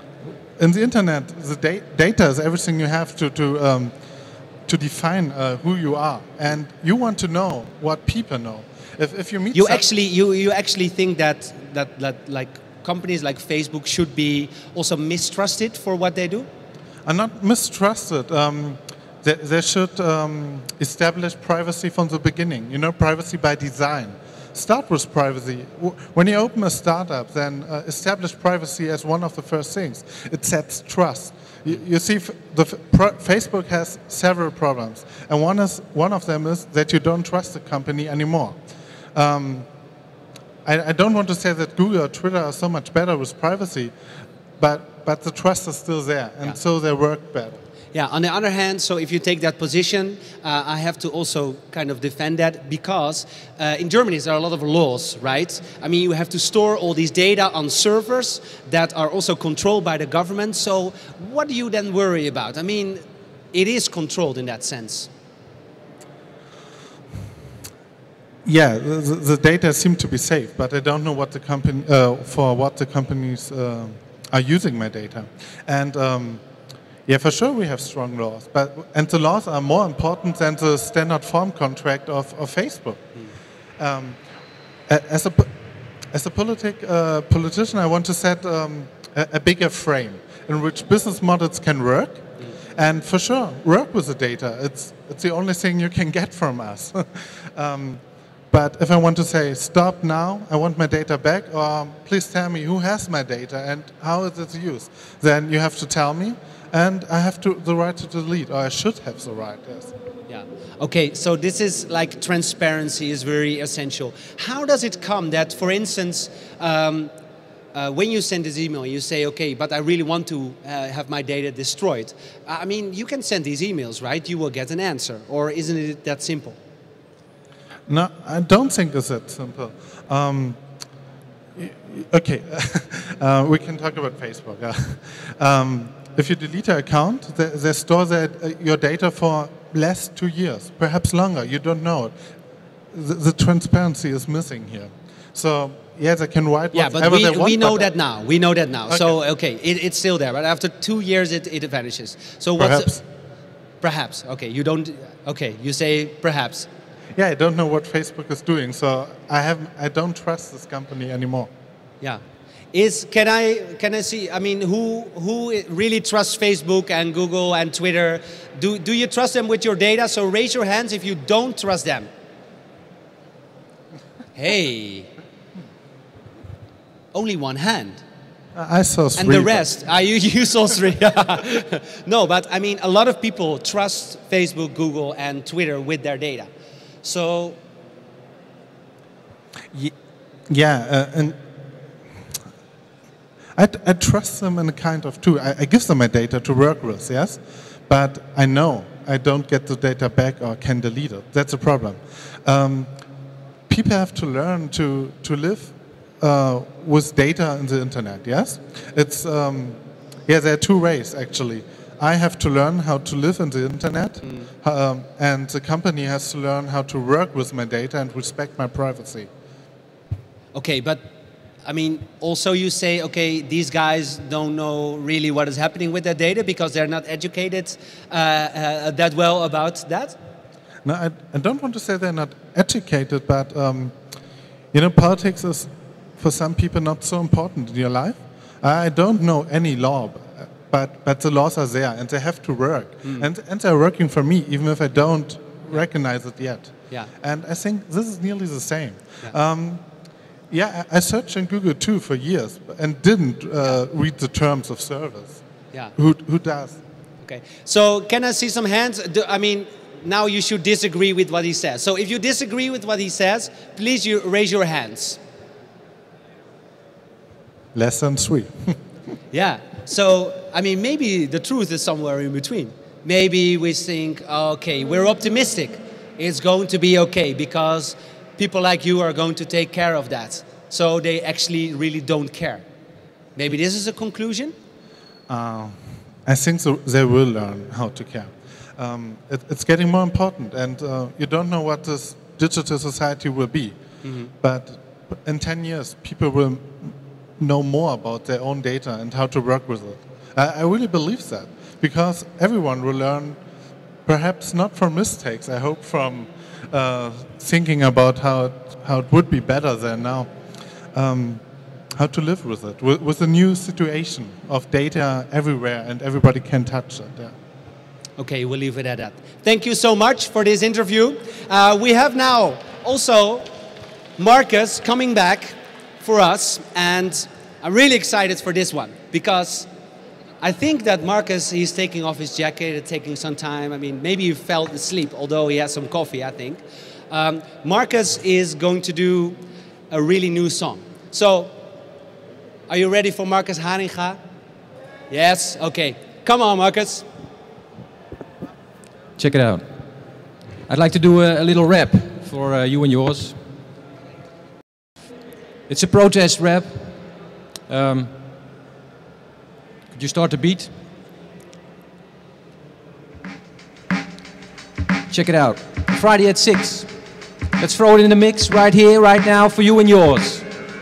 in the internet, the da data is everything you have to to um, to define uh, who you are, and you want to know what people know. If if you meet you actually you you actually think that that that like companies like Facebook should be also mistrusted for what they do? I'm not mistrusted. Um, they, they should um, establish privacy from the beginning. You know, privacy by design. Start with privacy. When you open a startup, then uh, establish privacy as one of the first things. It sets trust. You, you see, the pro Facebook has several problems, and one is one of them is that you don't trust the company anymore. Um, I, I don't want to say that Google or Twitter are so much better with privacy, but but the trust is still there, and yeah. so they work better. Yeah, on the other hand, so if you take that position, uh, I have to also kind of defend that because uh, in Germany there are a lot of laws, right? I mean, you have to store all these data on servers that are also controlled by the government. So what do you then worry about? I mean, it is controlled in that sense. Yeah, the, the data seem to be safe, but I don't know what the company uh, for what the companies uh, are using my data. And um, yeah, for sure we have strong laws, but and the laws are more important than the standard form contract of, of Facebook. Mm. Um, as a as a politic uh, politician, I want to set um, a, a bigger frame in which business models can work, mm. and for sure work with the data. It's it's the only thing you can get from us. um, But if I want to say, stop now, I want my data back, or please tell me who has my data and how is it used, then you have to tell me, and I have to, the right to delete, or I should have the right, yes. Yeah. Okay, so this is like transparency is very essential. How does it come that, for instance, um, uh, when you send this email, you say, okay, but I really want to uh, have my data destroyed. I mean, you can send these emails, right? You will get an answer, or isn't it that simple? No, I don't think it's that simple. Um, okay, uh, we can talk about Facebook. um, if you delete an account, they, they store the, uh, your data for less two years, perhaps longer. You don't know it. The, the transparency is missing here. So yes, I can write yeah, whatever but we, they want. we know that now. We know that now. Okay. So okay, it, it's still there, but after two years, it, it vanishes. So what's perhaps? The, perhaps. Okay, you don't. Okay, you say perhaps. Yeah, I don't know what Facebook is doing, so I have I don't trust this company anymore. Yeah, is can I can I see? I mean, who who really trusts Facebook and Google and Twitter? Do do you trust them with your data? So raise your hands if you don't trust them. Hey, only one hand. I saw three. And the rest, are you, you saw three. No, but I mean, a lot of people trust Facebook, Google, and Twitter with their data. So, yeah, uh, and I, I trust them in a kind of too. I, I give them my data to work with, yes, but I know I don't get the data back or can delete it. That's a problem. Um, people have to learn to to live uh, with data in the internet. Yes, it's um, yeah. There are two ways actually. I have to learn how to live in the internet, Mm. um, and the company has to learn how to work with my data and respect my privacy. Okay, but I mean, also you say, okay, these guys don't know really what is happening with their data because they're not educated uh, uh, that well about that? No, I, I don't want to say they're not educated, but um, you know, politics is for some people not so important in your life. I don't know any law, but but the laws are there and they have to work, Mm. and and they're working for me even if I don't recognize it yet. Yeah. And I think this is nearly the same. Yeah. Um, yeah, I I searched in Google too for years and didn't uh, read the terms of service. Yeah. Who who does? Okay, so can I see some hands? Do, I mean, now you should disagree with what he says. So if you disagree with what he says, please you raise your hands. Less than three. Yeah, so I mean, maybe the truth is somewhere in between. Maybe we think, okay, we're optimistic. It's going to be okay because people like you are going to take care of that. So they actually really don't care. Maybe this is a conclusion? Uh, I think so, they will learn how to care. Um, it, it's getting more important, and uh, you don't know what this digital society will be. Mhm. But in ten years, people will know more about their own data and how to work with it. I, I really believe that, because everyone will learn, perhaps not from mistakes, I hope from uh, thinking about how it, how it would be better than now. Um, how to live with it, with, with a new situation of data everywhere and everybody can touch it. Yeah. Okay, we'll leave it at that. Thank you so much for this interview. Uh, we have now also Marcus coming back for us, and I'm really excited for this one because I think that Marcus, he's taking off his jacket and taking some time. I mean, maybe he fell asleep, although he has some coffee, I think. Um, Marcus is going to do a really new song. So, are you ready for Marcus Haringa? Yes? Okay. Come on, Marcus. Check it out. I'd like to do a, a little rap for uh, you and yours. It's a protest rap. Um, could you start the beat? Check it out. Friday at six. Let's throw it in the mix right here, right now, for you and yours.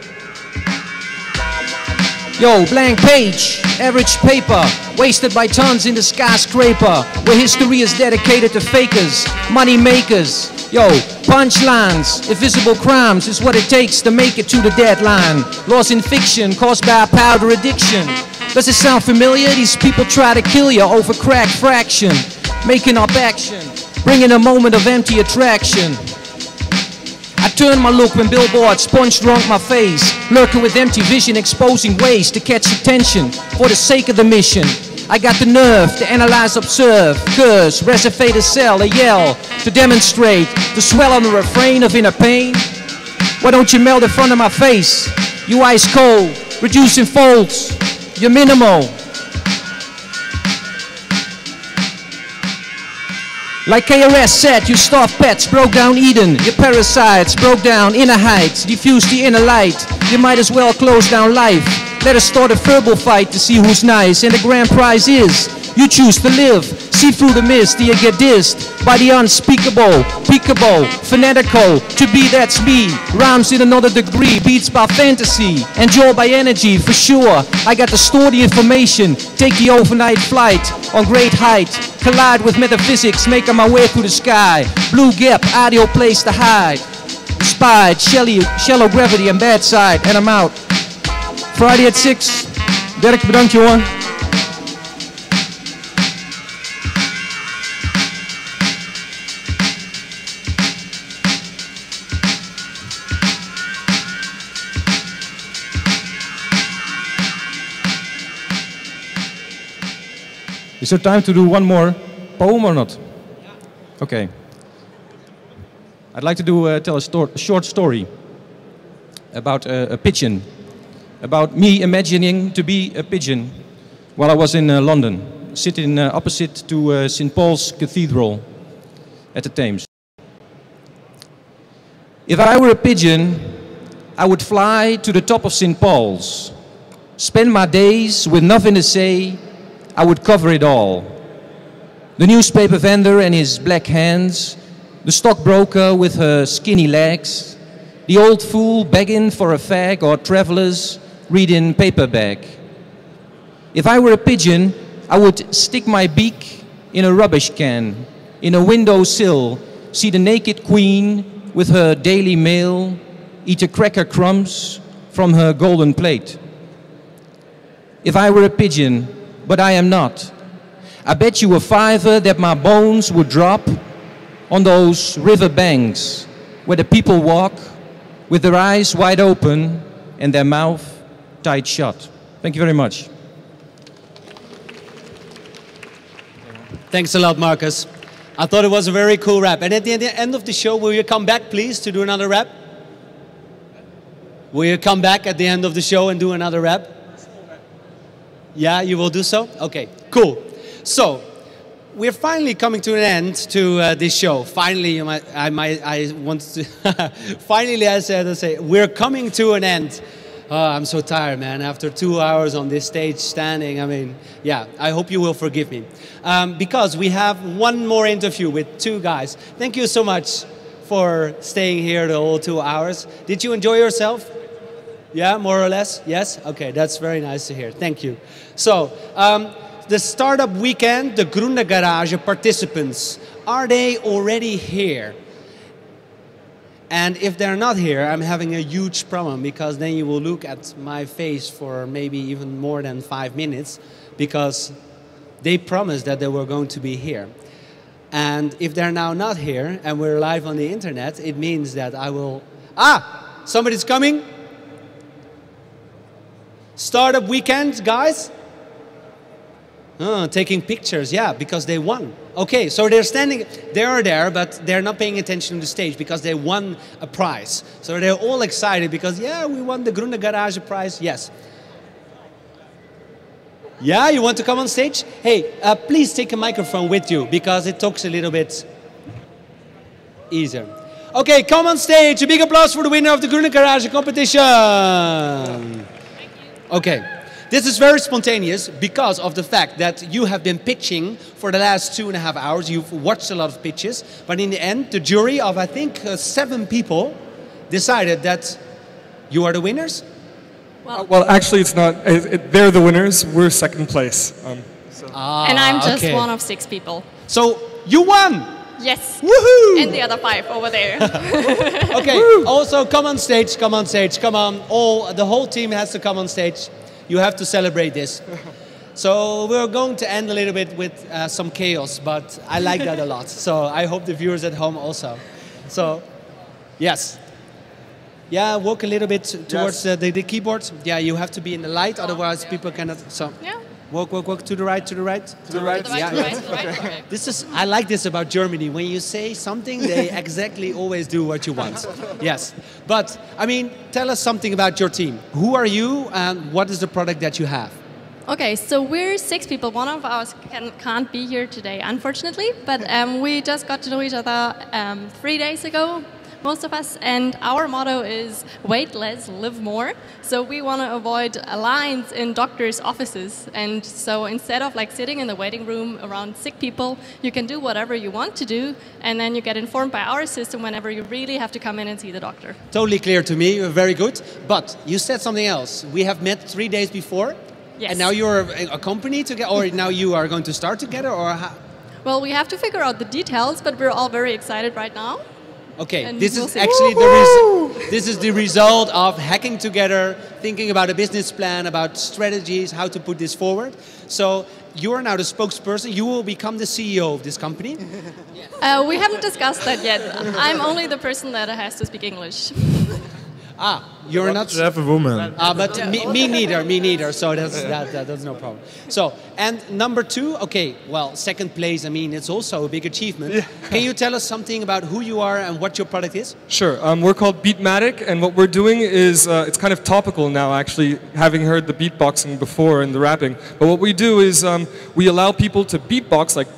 Yo, blank page, average paper, wasted by tons in the skyscraper, where history is dedicated to fakers, money makers. Yo, punchlines, invisible crimes is what it takes to make it to the deadline. Lost in fiction caused by a powder addiction. Does it sound familiar? These people try to kill you over crack fraction, making up action, bringing a moment of empty attraction. I turned my look when billboards sponge drunk my face, lurking with empty vision, exposing ways to catch attention for the sake of the mission. I got the nerve to analyze, observe, curse, reserve a cell, a yell, to demonstrate, to swell on the refrain of inner pain. Why don't you melt in front of my face? You ice cold, reducing folds, you're minimal. Like K R S said, you stuffed pets, broke down Eden. Your parasites broke down inner heights, diffused the inner light. You might as well close down life. Let us start a verbal fight to see who's nice. And the grand prize is, you choose to live. See through the mist, do you get dissed by the unspeakable, peekable, fanatical. To be, that's me. Rhymes in another degree, beats by fantasy, and joy by energy, for sure. I got to store the information, take the overnight flight on great height. Collide with metaphysics, making my way through the sky. Blue gap, ideal place to hide. Spied, shallow, shallow gravity and bad side, and I'm out. Friday at six. Dirk, bedankt jongen. Is there time to do one more poem or not? Okay. I'd like to do uh, tell a, sto a short story about uh, a pigeon, about me imagining to be a pigeon while I was in uh, London, sitting uh, opposite to uh, Saint Paul's Cathedral at the Thames. If I were a pigeon, I would fly to the top of Saint Paul's, spend my days with nothing to say, I would cover it all. The newspaper vendor and his black hands, the stockbroker with her skinny legs, the old fool begging for a fag, or travelers reading paperback. If I were a pigeon, I would stick my beak in a rubbish can, in a windowsill, see the naked queen with her Daily Mail, eat a cracker crumbs from her golden plate. If I were a pigeon, but I am not, I bet you a fiver that my bones would drop on those river banks where the people walk with their eyes wide open and their mouth tight shut. Thank you very much. Thanks a lot, Marcus. I thought it was a very cool rap. And at the end of the show, will you come back, please, to do another rap? Will you come back at the end of the show and do another rap? Yeah, you will do so? Okay, cool. So, we're finally coming to an end to uh, this show. Finally, I, might, I, might, I want to... finally, I said, I say, we're coming to an end. Oh, I'm so tired, man. After two hours on this stage standing, I mean, yeah, I hope you will forgive me. Um, because we have one more interview with two guys. Thank you so much for staying here the whole two hours. Did you enjoy yourself? Yeah, more or less? Yes? Okay, that's very nice to hear. Thank you. So, um, the Startup Weekend, the Groene Garage participants, are they already here? And if they're not here, I'm having a huge problem, because then you will look at my face for maybe even more than five minutes, because they promised that they were going to be here. And if they're now not here and we're live on the internet, it means that I will... Ah! Somebody's coming? Startup Weekend, guys? Oh, taking pictures, yeah, because they won. Okay, so they're standing, they are there, but they're not paying attention to the stage because they won a prize. So they're all excited because, yeah, we won the Groene Garage prize, yes. Yeah, you want to come on stage? Hey, uh, please take a microphone with you because it talks a little bit easier. Okay, come on stage. A big applause for the winner of the Groene Garage competition. Okay. This is very spontaneous because of the fact that you have been pitching for the last two and a half hours. You've watched a lot of pitches, but in the end, the jury of, I think, uh, seven people decided that you are the winners? Well, uh, well actually, it's not. It, it, they're the winners. We're second place. Um, so. ah, and I'm just okay. one of six people. So you won! Yes. Woohoo! And the other five over there. Okay, also come on stage, come on stage, come on. All, the whole team has to come on stage. You have to celebrate this. So we're going to end a little bit with uh, some chaos, but I like that a lot. So I hope the viewers at home also. So, yes. Yeah, walk a little bit towards yes. uh, the, the keyboard. Yeah, you have to be in the light, otherwise people cannot. So, yeah. Walk, walk, walk to the right, to the right. To the right. Yeah. To the right, to the right. Okay. This is, I like this about Germany. When you say something, they exactly always do what you want. Yes. But, I mean, tell us something about your team. Who are you and what is the product that you have? Okay, so we're six people. One of us can, can't be here today, unfortunately. But um, we just got to know each other um, three days ago, most of us. And our motto is wait less, live more. So we want to avoid lines in doctors' offices. And so instead of like sitting in the waiting room around sick people, you can do whatever you want to do. And then you get informed by our system whenever you really have to come in and see the doctor. Totally clear to me. Very good. But you said something else. We have met three days before. Yes. And now you're a company together, or now you are going to start together, or how? Well, we have to figure out the details, but we're all very excited right now. Okay, and this we'll is see. actually the res this is the result of hacking together, thinking about a business plan, about strategies, how to put this forward. So you are now the spokesperson. You will become the C E O of this company. uh, we haven't discussed that yet. I'm only the person that has to speak English. Ah, you're not. To have a woman. Ah, but me, me neither. Me neither. So that's that, that. That's no problem. So and number two. Okay. Well, second place. I mean, it's also a big achievement. Yeah. Can you tell us something about who you are and what your product is? Sure. Um, we're called Beatmatic, and what we're doing is uh, it's kind of topical now. Actually, having heard the beatboxing before and the rapping, but what we do is um, we allow people to beatbox like.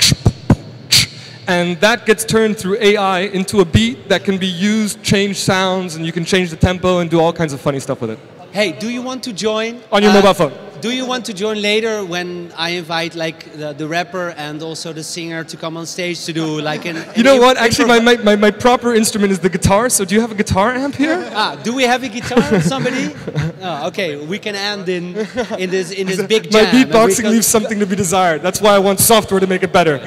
And that gets turned through A I into a beat that can be used, change sounds, and you can change the tempo and do all kinds of funny stuff with it. Hey, do you want to join? On your uh, mobile phone. do you want to join later when I invite like the, the rapper and also the singer to come on stage to do like an... You know what? Actually, my, my, my, my proper instrument is the guitar, so do you have a guitar amp here? Ah, do we have a guitar, somebody? Oh, okay, we can end in, in this in this big jam. My beatboxing leaves something to be desired. That's why I want software to make it better.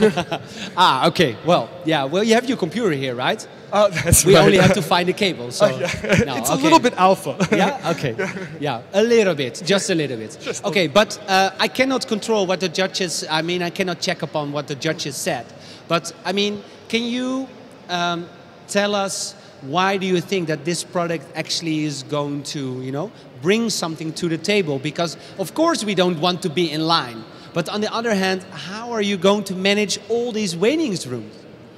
Ah, okay. Well, yeah. Well, you have your computer here, right? Oh, that's we right. only have to find the cable, so... Oh, yeah. No, it's okay. a little bit alpha. Yeah? Okay. Yeah, a little bit. Just a little bit. Just okay, but uh, I cannot control what the judges... I mean, I cannot check upon what the judges said. But, I mean, can you um, tell us why do you think that this product actually is going to, you know, bring something to the table? Because, of course, we don't want to be in line. But on the other hand, how are you going to manage all these waiting rooms?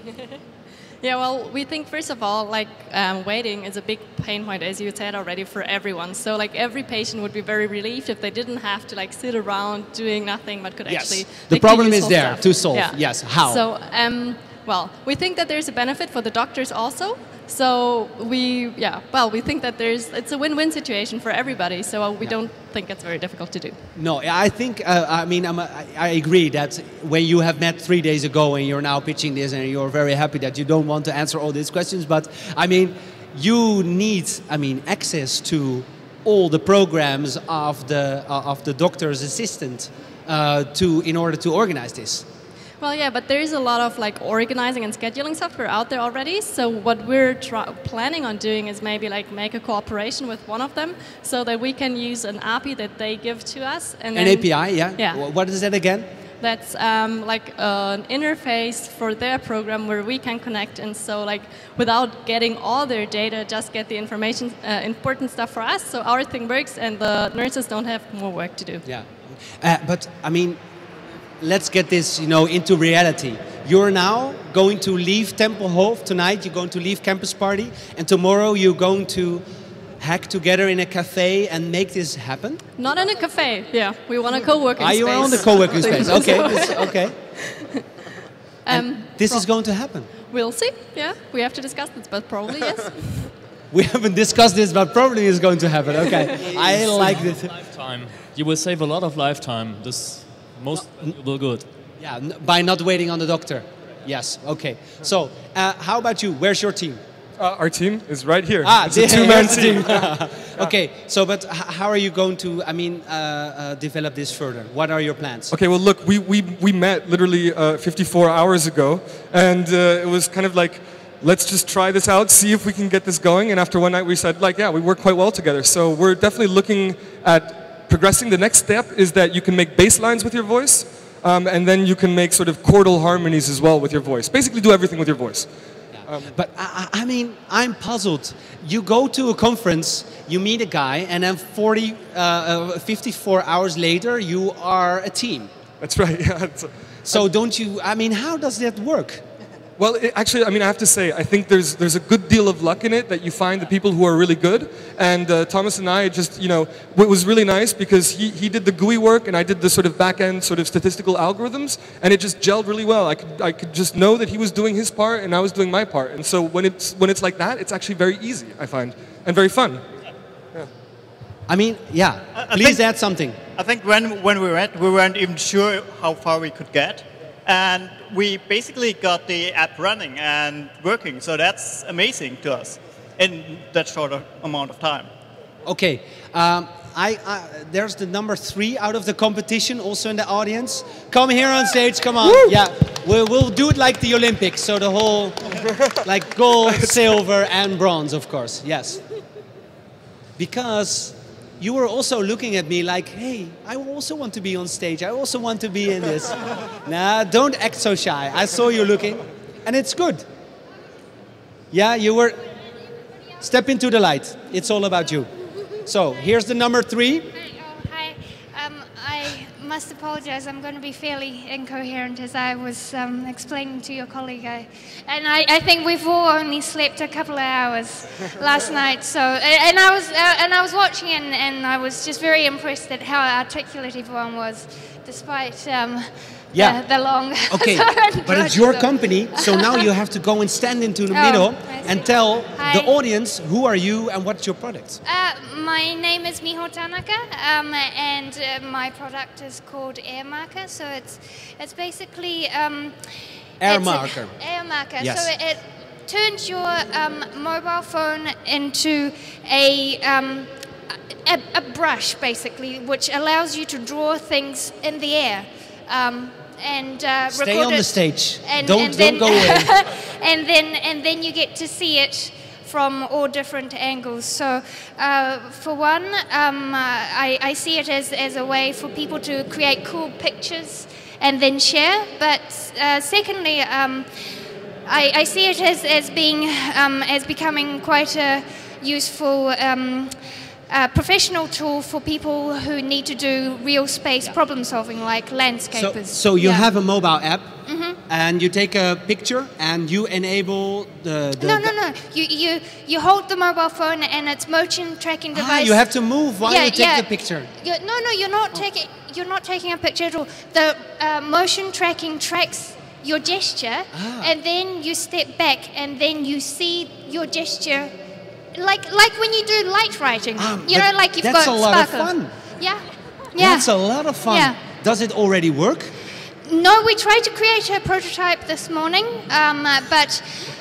Yeah, well, we think first of all, like um, waiting is a big pain point, as you said already, for everyone. So, like every patient would be very relieved if they didn't have to like sit around doing nothing, but could yes. actually. The like, problem do is there stuff. to solve. Yeah. Yes. How? So, um, well, we think that there's a benefit for the doctors also. So we, yeah, well, we think that there's it's a win-win situation for everybody. So uh, we yeah. don't think it's very difficult to do. No, I think uh, I mean I'm a, I agree that when you have met three days ago and you're now pitching this and you're very happy that you don't want to answer all these questions, but I mean you need I mean access to all the programs of the uh, of the doctor's assistant uh, to in order to organize this. Well, yeah, but there is a lot of like organizing and scheduling software out there already. So what we're planning on doing is maybe like make a cooperation with one of them, so that we can use an A P I that they give to us. And an then, A P I, yeah. Yeah. What is that again? That's um, like uh, an interface for their program where we can connect, and so like without getting all their data, just get the information, uh, important stuff for us. So our thing works, and the nurses don't have more work to do. Yeah, uh, but I mean. Let's get this, you know, into reality. You're now going to leave Tempelhof tonight. You're going to leave Campus Party, and tomorrow you're going to hack together in a cafe and make this happen. Not in a cafe. Yeah, we want a co-working Are space. you on the co-working space? Okay, this, okay. Um, this is going to happen. We'll see. Yeah, we have to discuss this, but probably yes. We haven't discussed this, but probably is going to happen. Okay, I like this. Lifetime. You will save a lot of lifetime. This. Most will good. Yeah, by not waiting on the doctor. Yes, okay. So, uh, how about you? Where's your team? Uh, our team is right here. Ah, it's a two-man team. Okay, so but how are you going to, I mean, uh, uh, develop this further? What are your plans? Okay, well, look, we, we, we met literally uh, fifty-four hours ago, and uh, it was kind of like, let's just try this out, see if we can get this going. And after one night, we said, like, yeah, we work quite well together. So we're definitely looking at progressing. The next step is that you can make bass lines with your voice, um, and then you can make sort of chordal harmonies as well with your voice. Basically do everything with your voice. Yeah. Um, but I, I mean, I'm puzzled. You go to a conference, you meet a guy, and then forty, uh, fifty-four hours later, you are a team. That's right. Yeah. So don't you, I mean, how does that work? Well, it, actually, I mean, I have to say, I think there's there's a good deal of luck in it that you find the people who are really good. And uh, Thomas and I just, you know, it was really nice because he, he did the G U I work and I did the sort of back-end sort of statistical algorithms, and it just gelled really well. I could, I could just know that he was doing his part and I was doing my part. And so when it's, when it's like that, it's actually very easy, I find, and very fun. Yeah. I mean, yeah, I, I please think, add something. I think when, when we went, we weren't even sure how far we could get. And we basically got the app running and working, so that's amazing to us in that short amount of time. Okay, um, I, I, there's the number three out of the competition, also in the audience. Come here on stage, come on. Woo! Yeah, we'll, we'll do it like the Olympics, so the whole, like gold, silver, and bronze, of course, yes. Because you were also looking at me like, hey, I also want to be on stage. I also want to be in this. Nah, don't act so shy. I saw you looking, and it's good. Yeah, you were, step into the light. It's all about you. So, here's the number three. Hi, um, I must apologize. I'm going to be fairly incoherent as I was um, explaining to your colleague. I, and I, I think we've all only slept a couple of hours last night. So, and I was uh, and I was watching and, and I was just very impressed at how articulate everyone was. despite um, Yeah. the, the long. Okay, but it's your company, so now you have to go and stand into the Oh, middle I see. and tell Hi. the audience who are you and what's your product. Uh, my name is Miho Tanaka, um, and uh, my product is called Air Marker. So it's it's basically um, Air it's a- Marker. Air Marker. Yes. So it, it turns your um, mobile phone into a, um, a a brush, basically, which allows you to draw things in the air. Um, and uh, Stay record on the it. stage. And, Don't- and don't then, go away. and then and then you get to see it from all different angles. So, uh, for one, um, uh, I, I see it as, as a way for people to create cool pictures and then share. But uh, secondly, um, I, I see it as, as being um, as becoming quite a useful um, uh, professional tool for people who need to do real space problem solving, like So, landscapers. so you Yeah. have a mobile app Mhm. and you take a picture and you enable the... the No, no, no. You, you, you hold the mobile phone and its motion tracking Ah, device. you have to move while Yeah, you take yeah. the picture. You- no, no, you're not taking. You're not taking a picture at all. The uh, motion tracking tracks your gesture, Ah. and then you step back, and then you see your gesture, like like when you do light writing. you know, but like you've that's got a lot of sparkle. fun. Yeah, yeah. That's a lot of fun. Yeah. Does it already work? No, we tried to create a prototype this morning, um, uh, but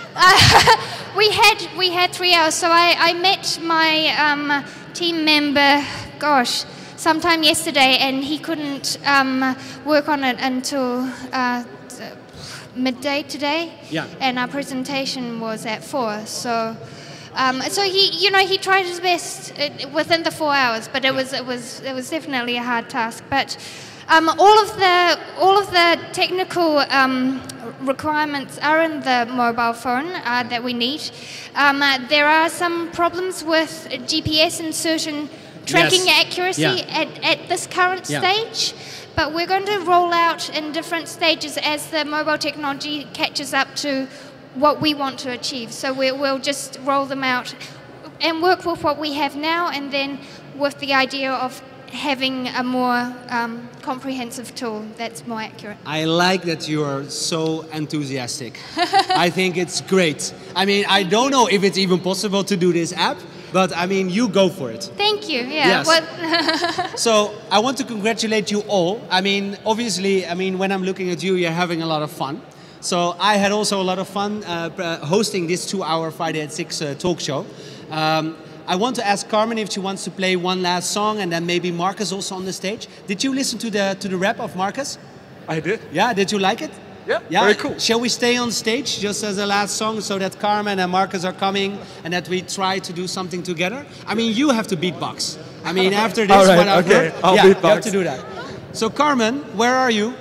uh, we had we had three hours. So I, I met my um, team member, gosh, sometime yesterday, and he couldn't um, work on it until uh, t- midday today. Yeah. And our presentation was at four. So. Um, so he, you know, he tried his best uh, within the four hours, but it was, it was, it was definitely a hard task. But um, all of the, all of the technical um, requirements are in the mobile phone uh, that we need. Um, uh, there are some problems with G P S and certain tracking Yes. accuracy Yeah. at, at this current Yeah. stage. But we're going to roll out in different stages as the mobile technology catches up to what we want to achieve. So we, we'll just roll them out and work with what we have now, and then with the idea of having a more um, comprehensive tool that's more accurate. I like that you are so enthusiastic. I think it's great. I mean, I don't know if it's even possible to do this app, but I mean, you go for it. Thank you. Yeah. Yes. Well, So I want to congratulate you all. I mean, obviously, I mean, when I'm looking at you, you're having a lot of fun. So I had also a lot of fun uh, pr- hosting this two-hour Friday at six uh, talk show. Um, I want to ask Carmen if she wants to play one last song, and then maybe Marcus also on the stage. Did you listen to the to the rap of Marcus? I did. Yeah. Did you like it? Yeah. Yeah. Very cool. Shall we stay on stage just as a last song, so that Carmen and Marcus are coming, and that we try to do something together? I mean, you have to beatbox. I mean, after this All right, one, I've okay, heard- I'll yeah, you beatbox. have to do that. So Carmen, where are you?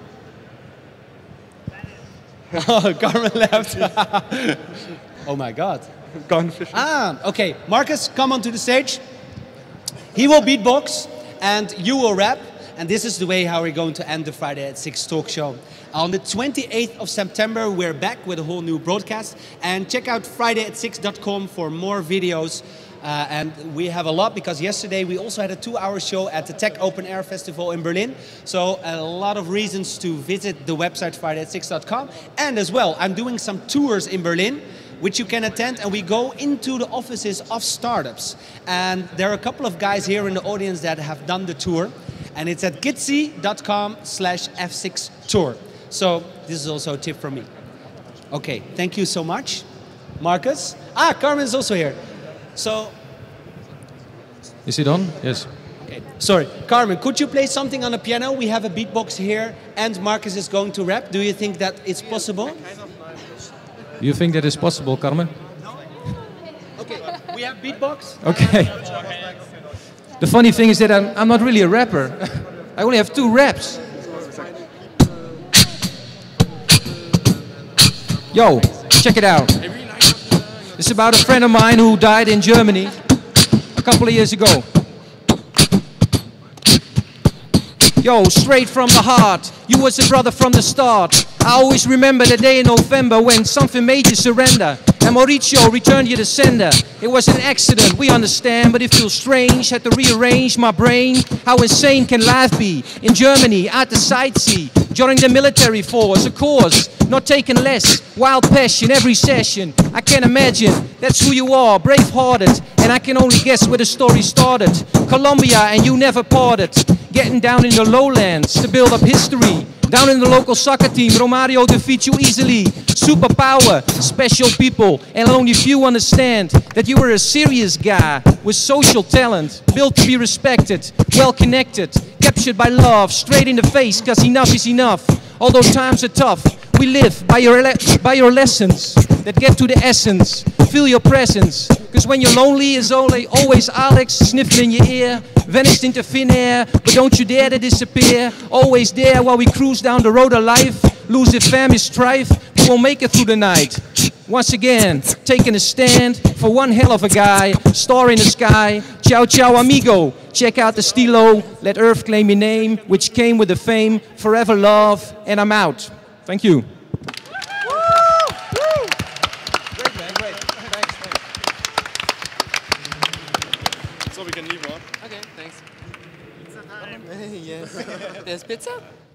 Oh, Carmen left. Oh my God. Gone fishing. Ah, okay. Marcus, come onto the stage. He will beatbox and you will rap. And this is the way how we're going to end the Friday at six talk show. On the twenty-eighth of September, we're back with a whole new broadcast. And check out friday at six dot com for more videos. Uh, and we have a lot, because yesterday we also had a two-hour show at the Tech Open Air Festival in Berlin. So a lot of reasons to visit the website friday at six dot com. And as well, I'm doing some tours in Berlin, which you can attend, and we go into the offices of startups. And there are a couple of guys here in the audience that have done the tour, and it's at gitsy dot com slash F six tour. So this is also a tip from me. Okay, thank you so much. Marcus? Ah, Carmen is also here. So, Is it on? Yes. okay, sorry. Carmen, could you play something on the piano? We have a beatbox here, and Marcus is going to rap. Do you think that it's possible? You think that is possible, Carmen? Okay, we have beatbox. Okay. The funny thing is that I'm, I'm not really a rapper. I only have two raps. Yo, check it out. It's about a friend of mine who died in Germany a couple of years ago. Yo, straight from the heart, you was a brother from the start. I always remember the day in November when something made you surrender. And Mauricio returned you the sender. It was an accident, we understand, but it feels strange. Had to rearrange my brain. How insane can life be? In Germany, at the sightsee, joining the military force, of course, not taking less. Wild passion every session. I can't imagine, that's who you are, brave-hearted. And I can only guess where the story started. Colombia, and you never parted. Getting down in the lowlands to build up history. Down in the local soccer team, Romario defeats you easily. Superpower, special people, and only few understand that you were a serious guy with social talent, built to be respected, well connected, captured by love, straight in the face, cause enough is enough. Although times are tough, we live by your, by your lessons that get to the essence. Feel your presence, cause when you're lonely, it's only always Alex sniffling in your ear, vanished into thin air, but don't you dare to disappear. Always there while we cruise down the road of life, lose if family strife, we won't make it through the night. Once again, taking a stand for one hell of a guy, star in the sky. Ciao, ciao, amigo. Check out the stilo, let Earth claim your name, which came with the fame, forever love, and I'm out. Thank you. So we can leave on. Okay, thanks. Pizza time. Yes. There's pizza?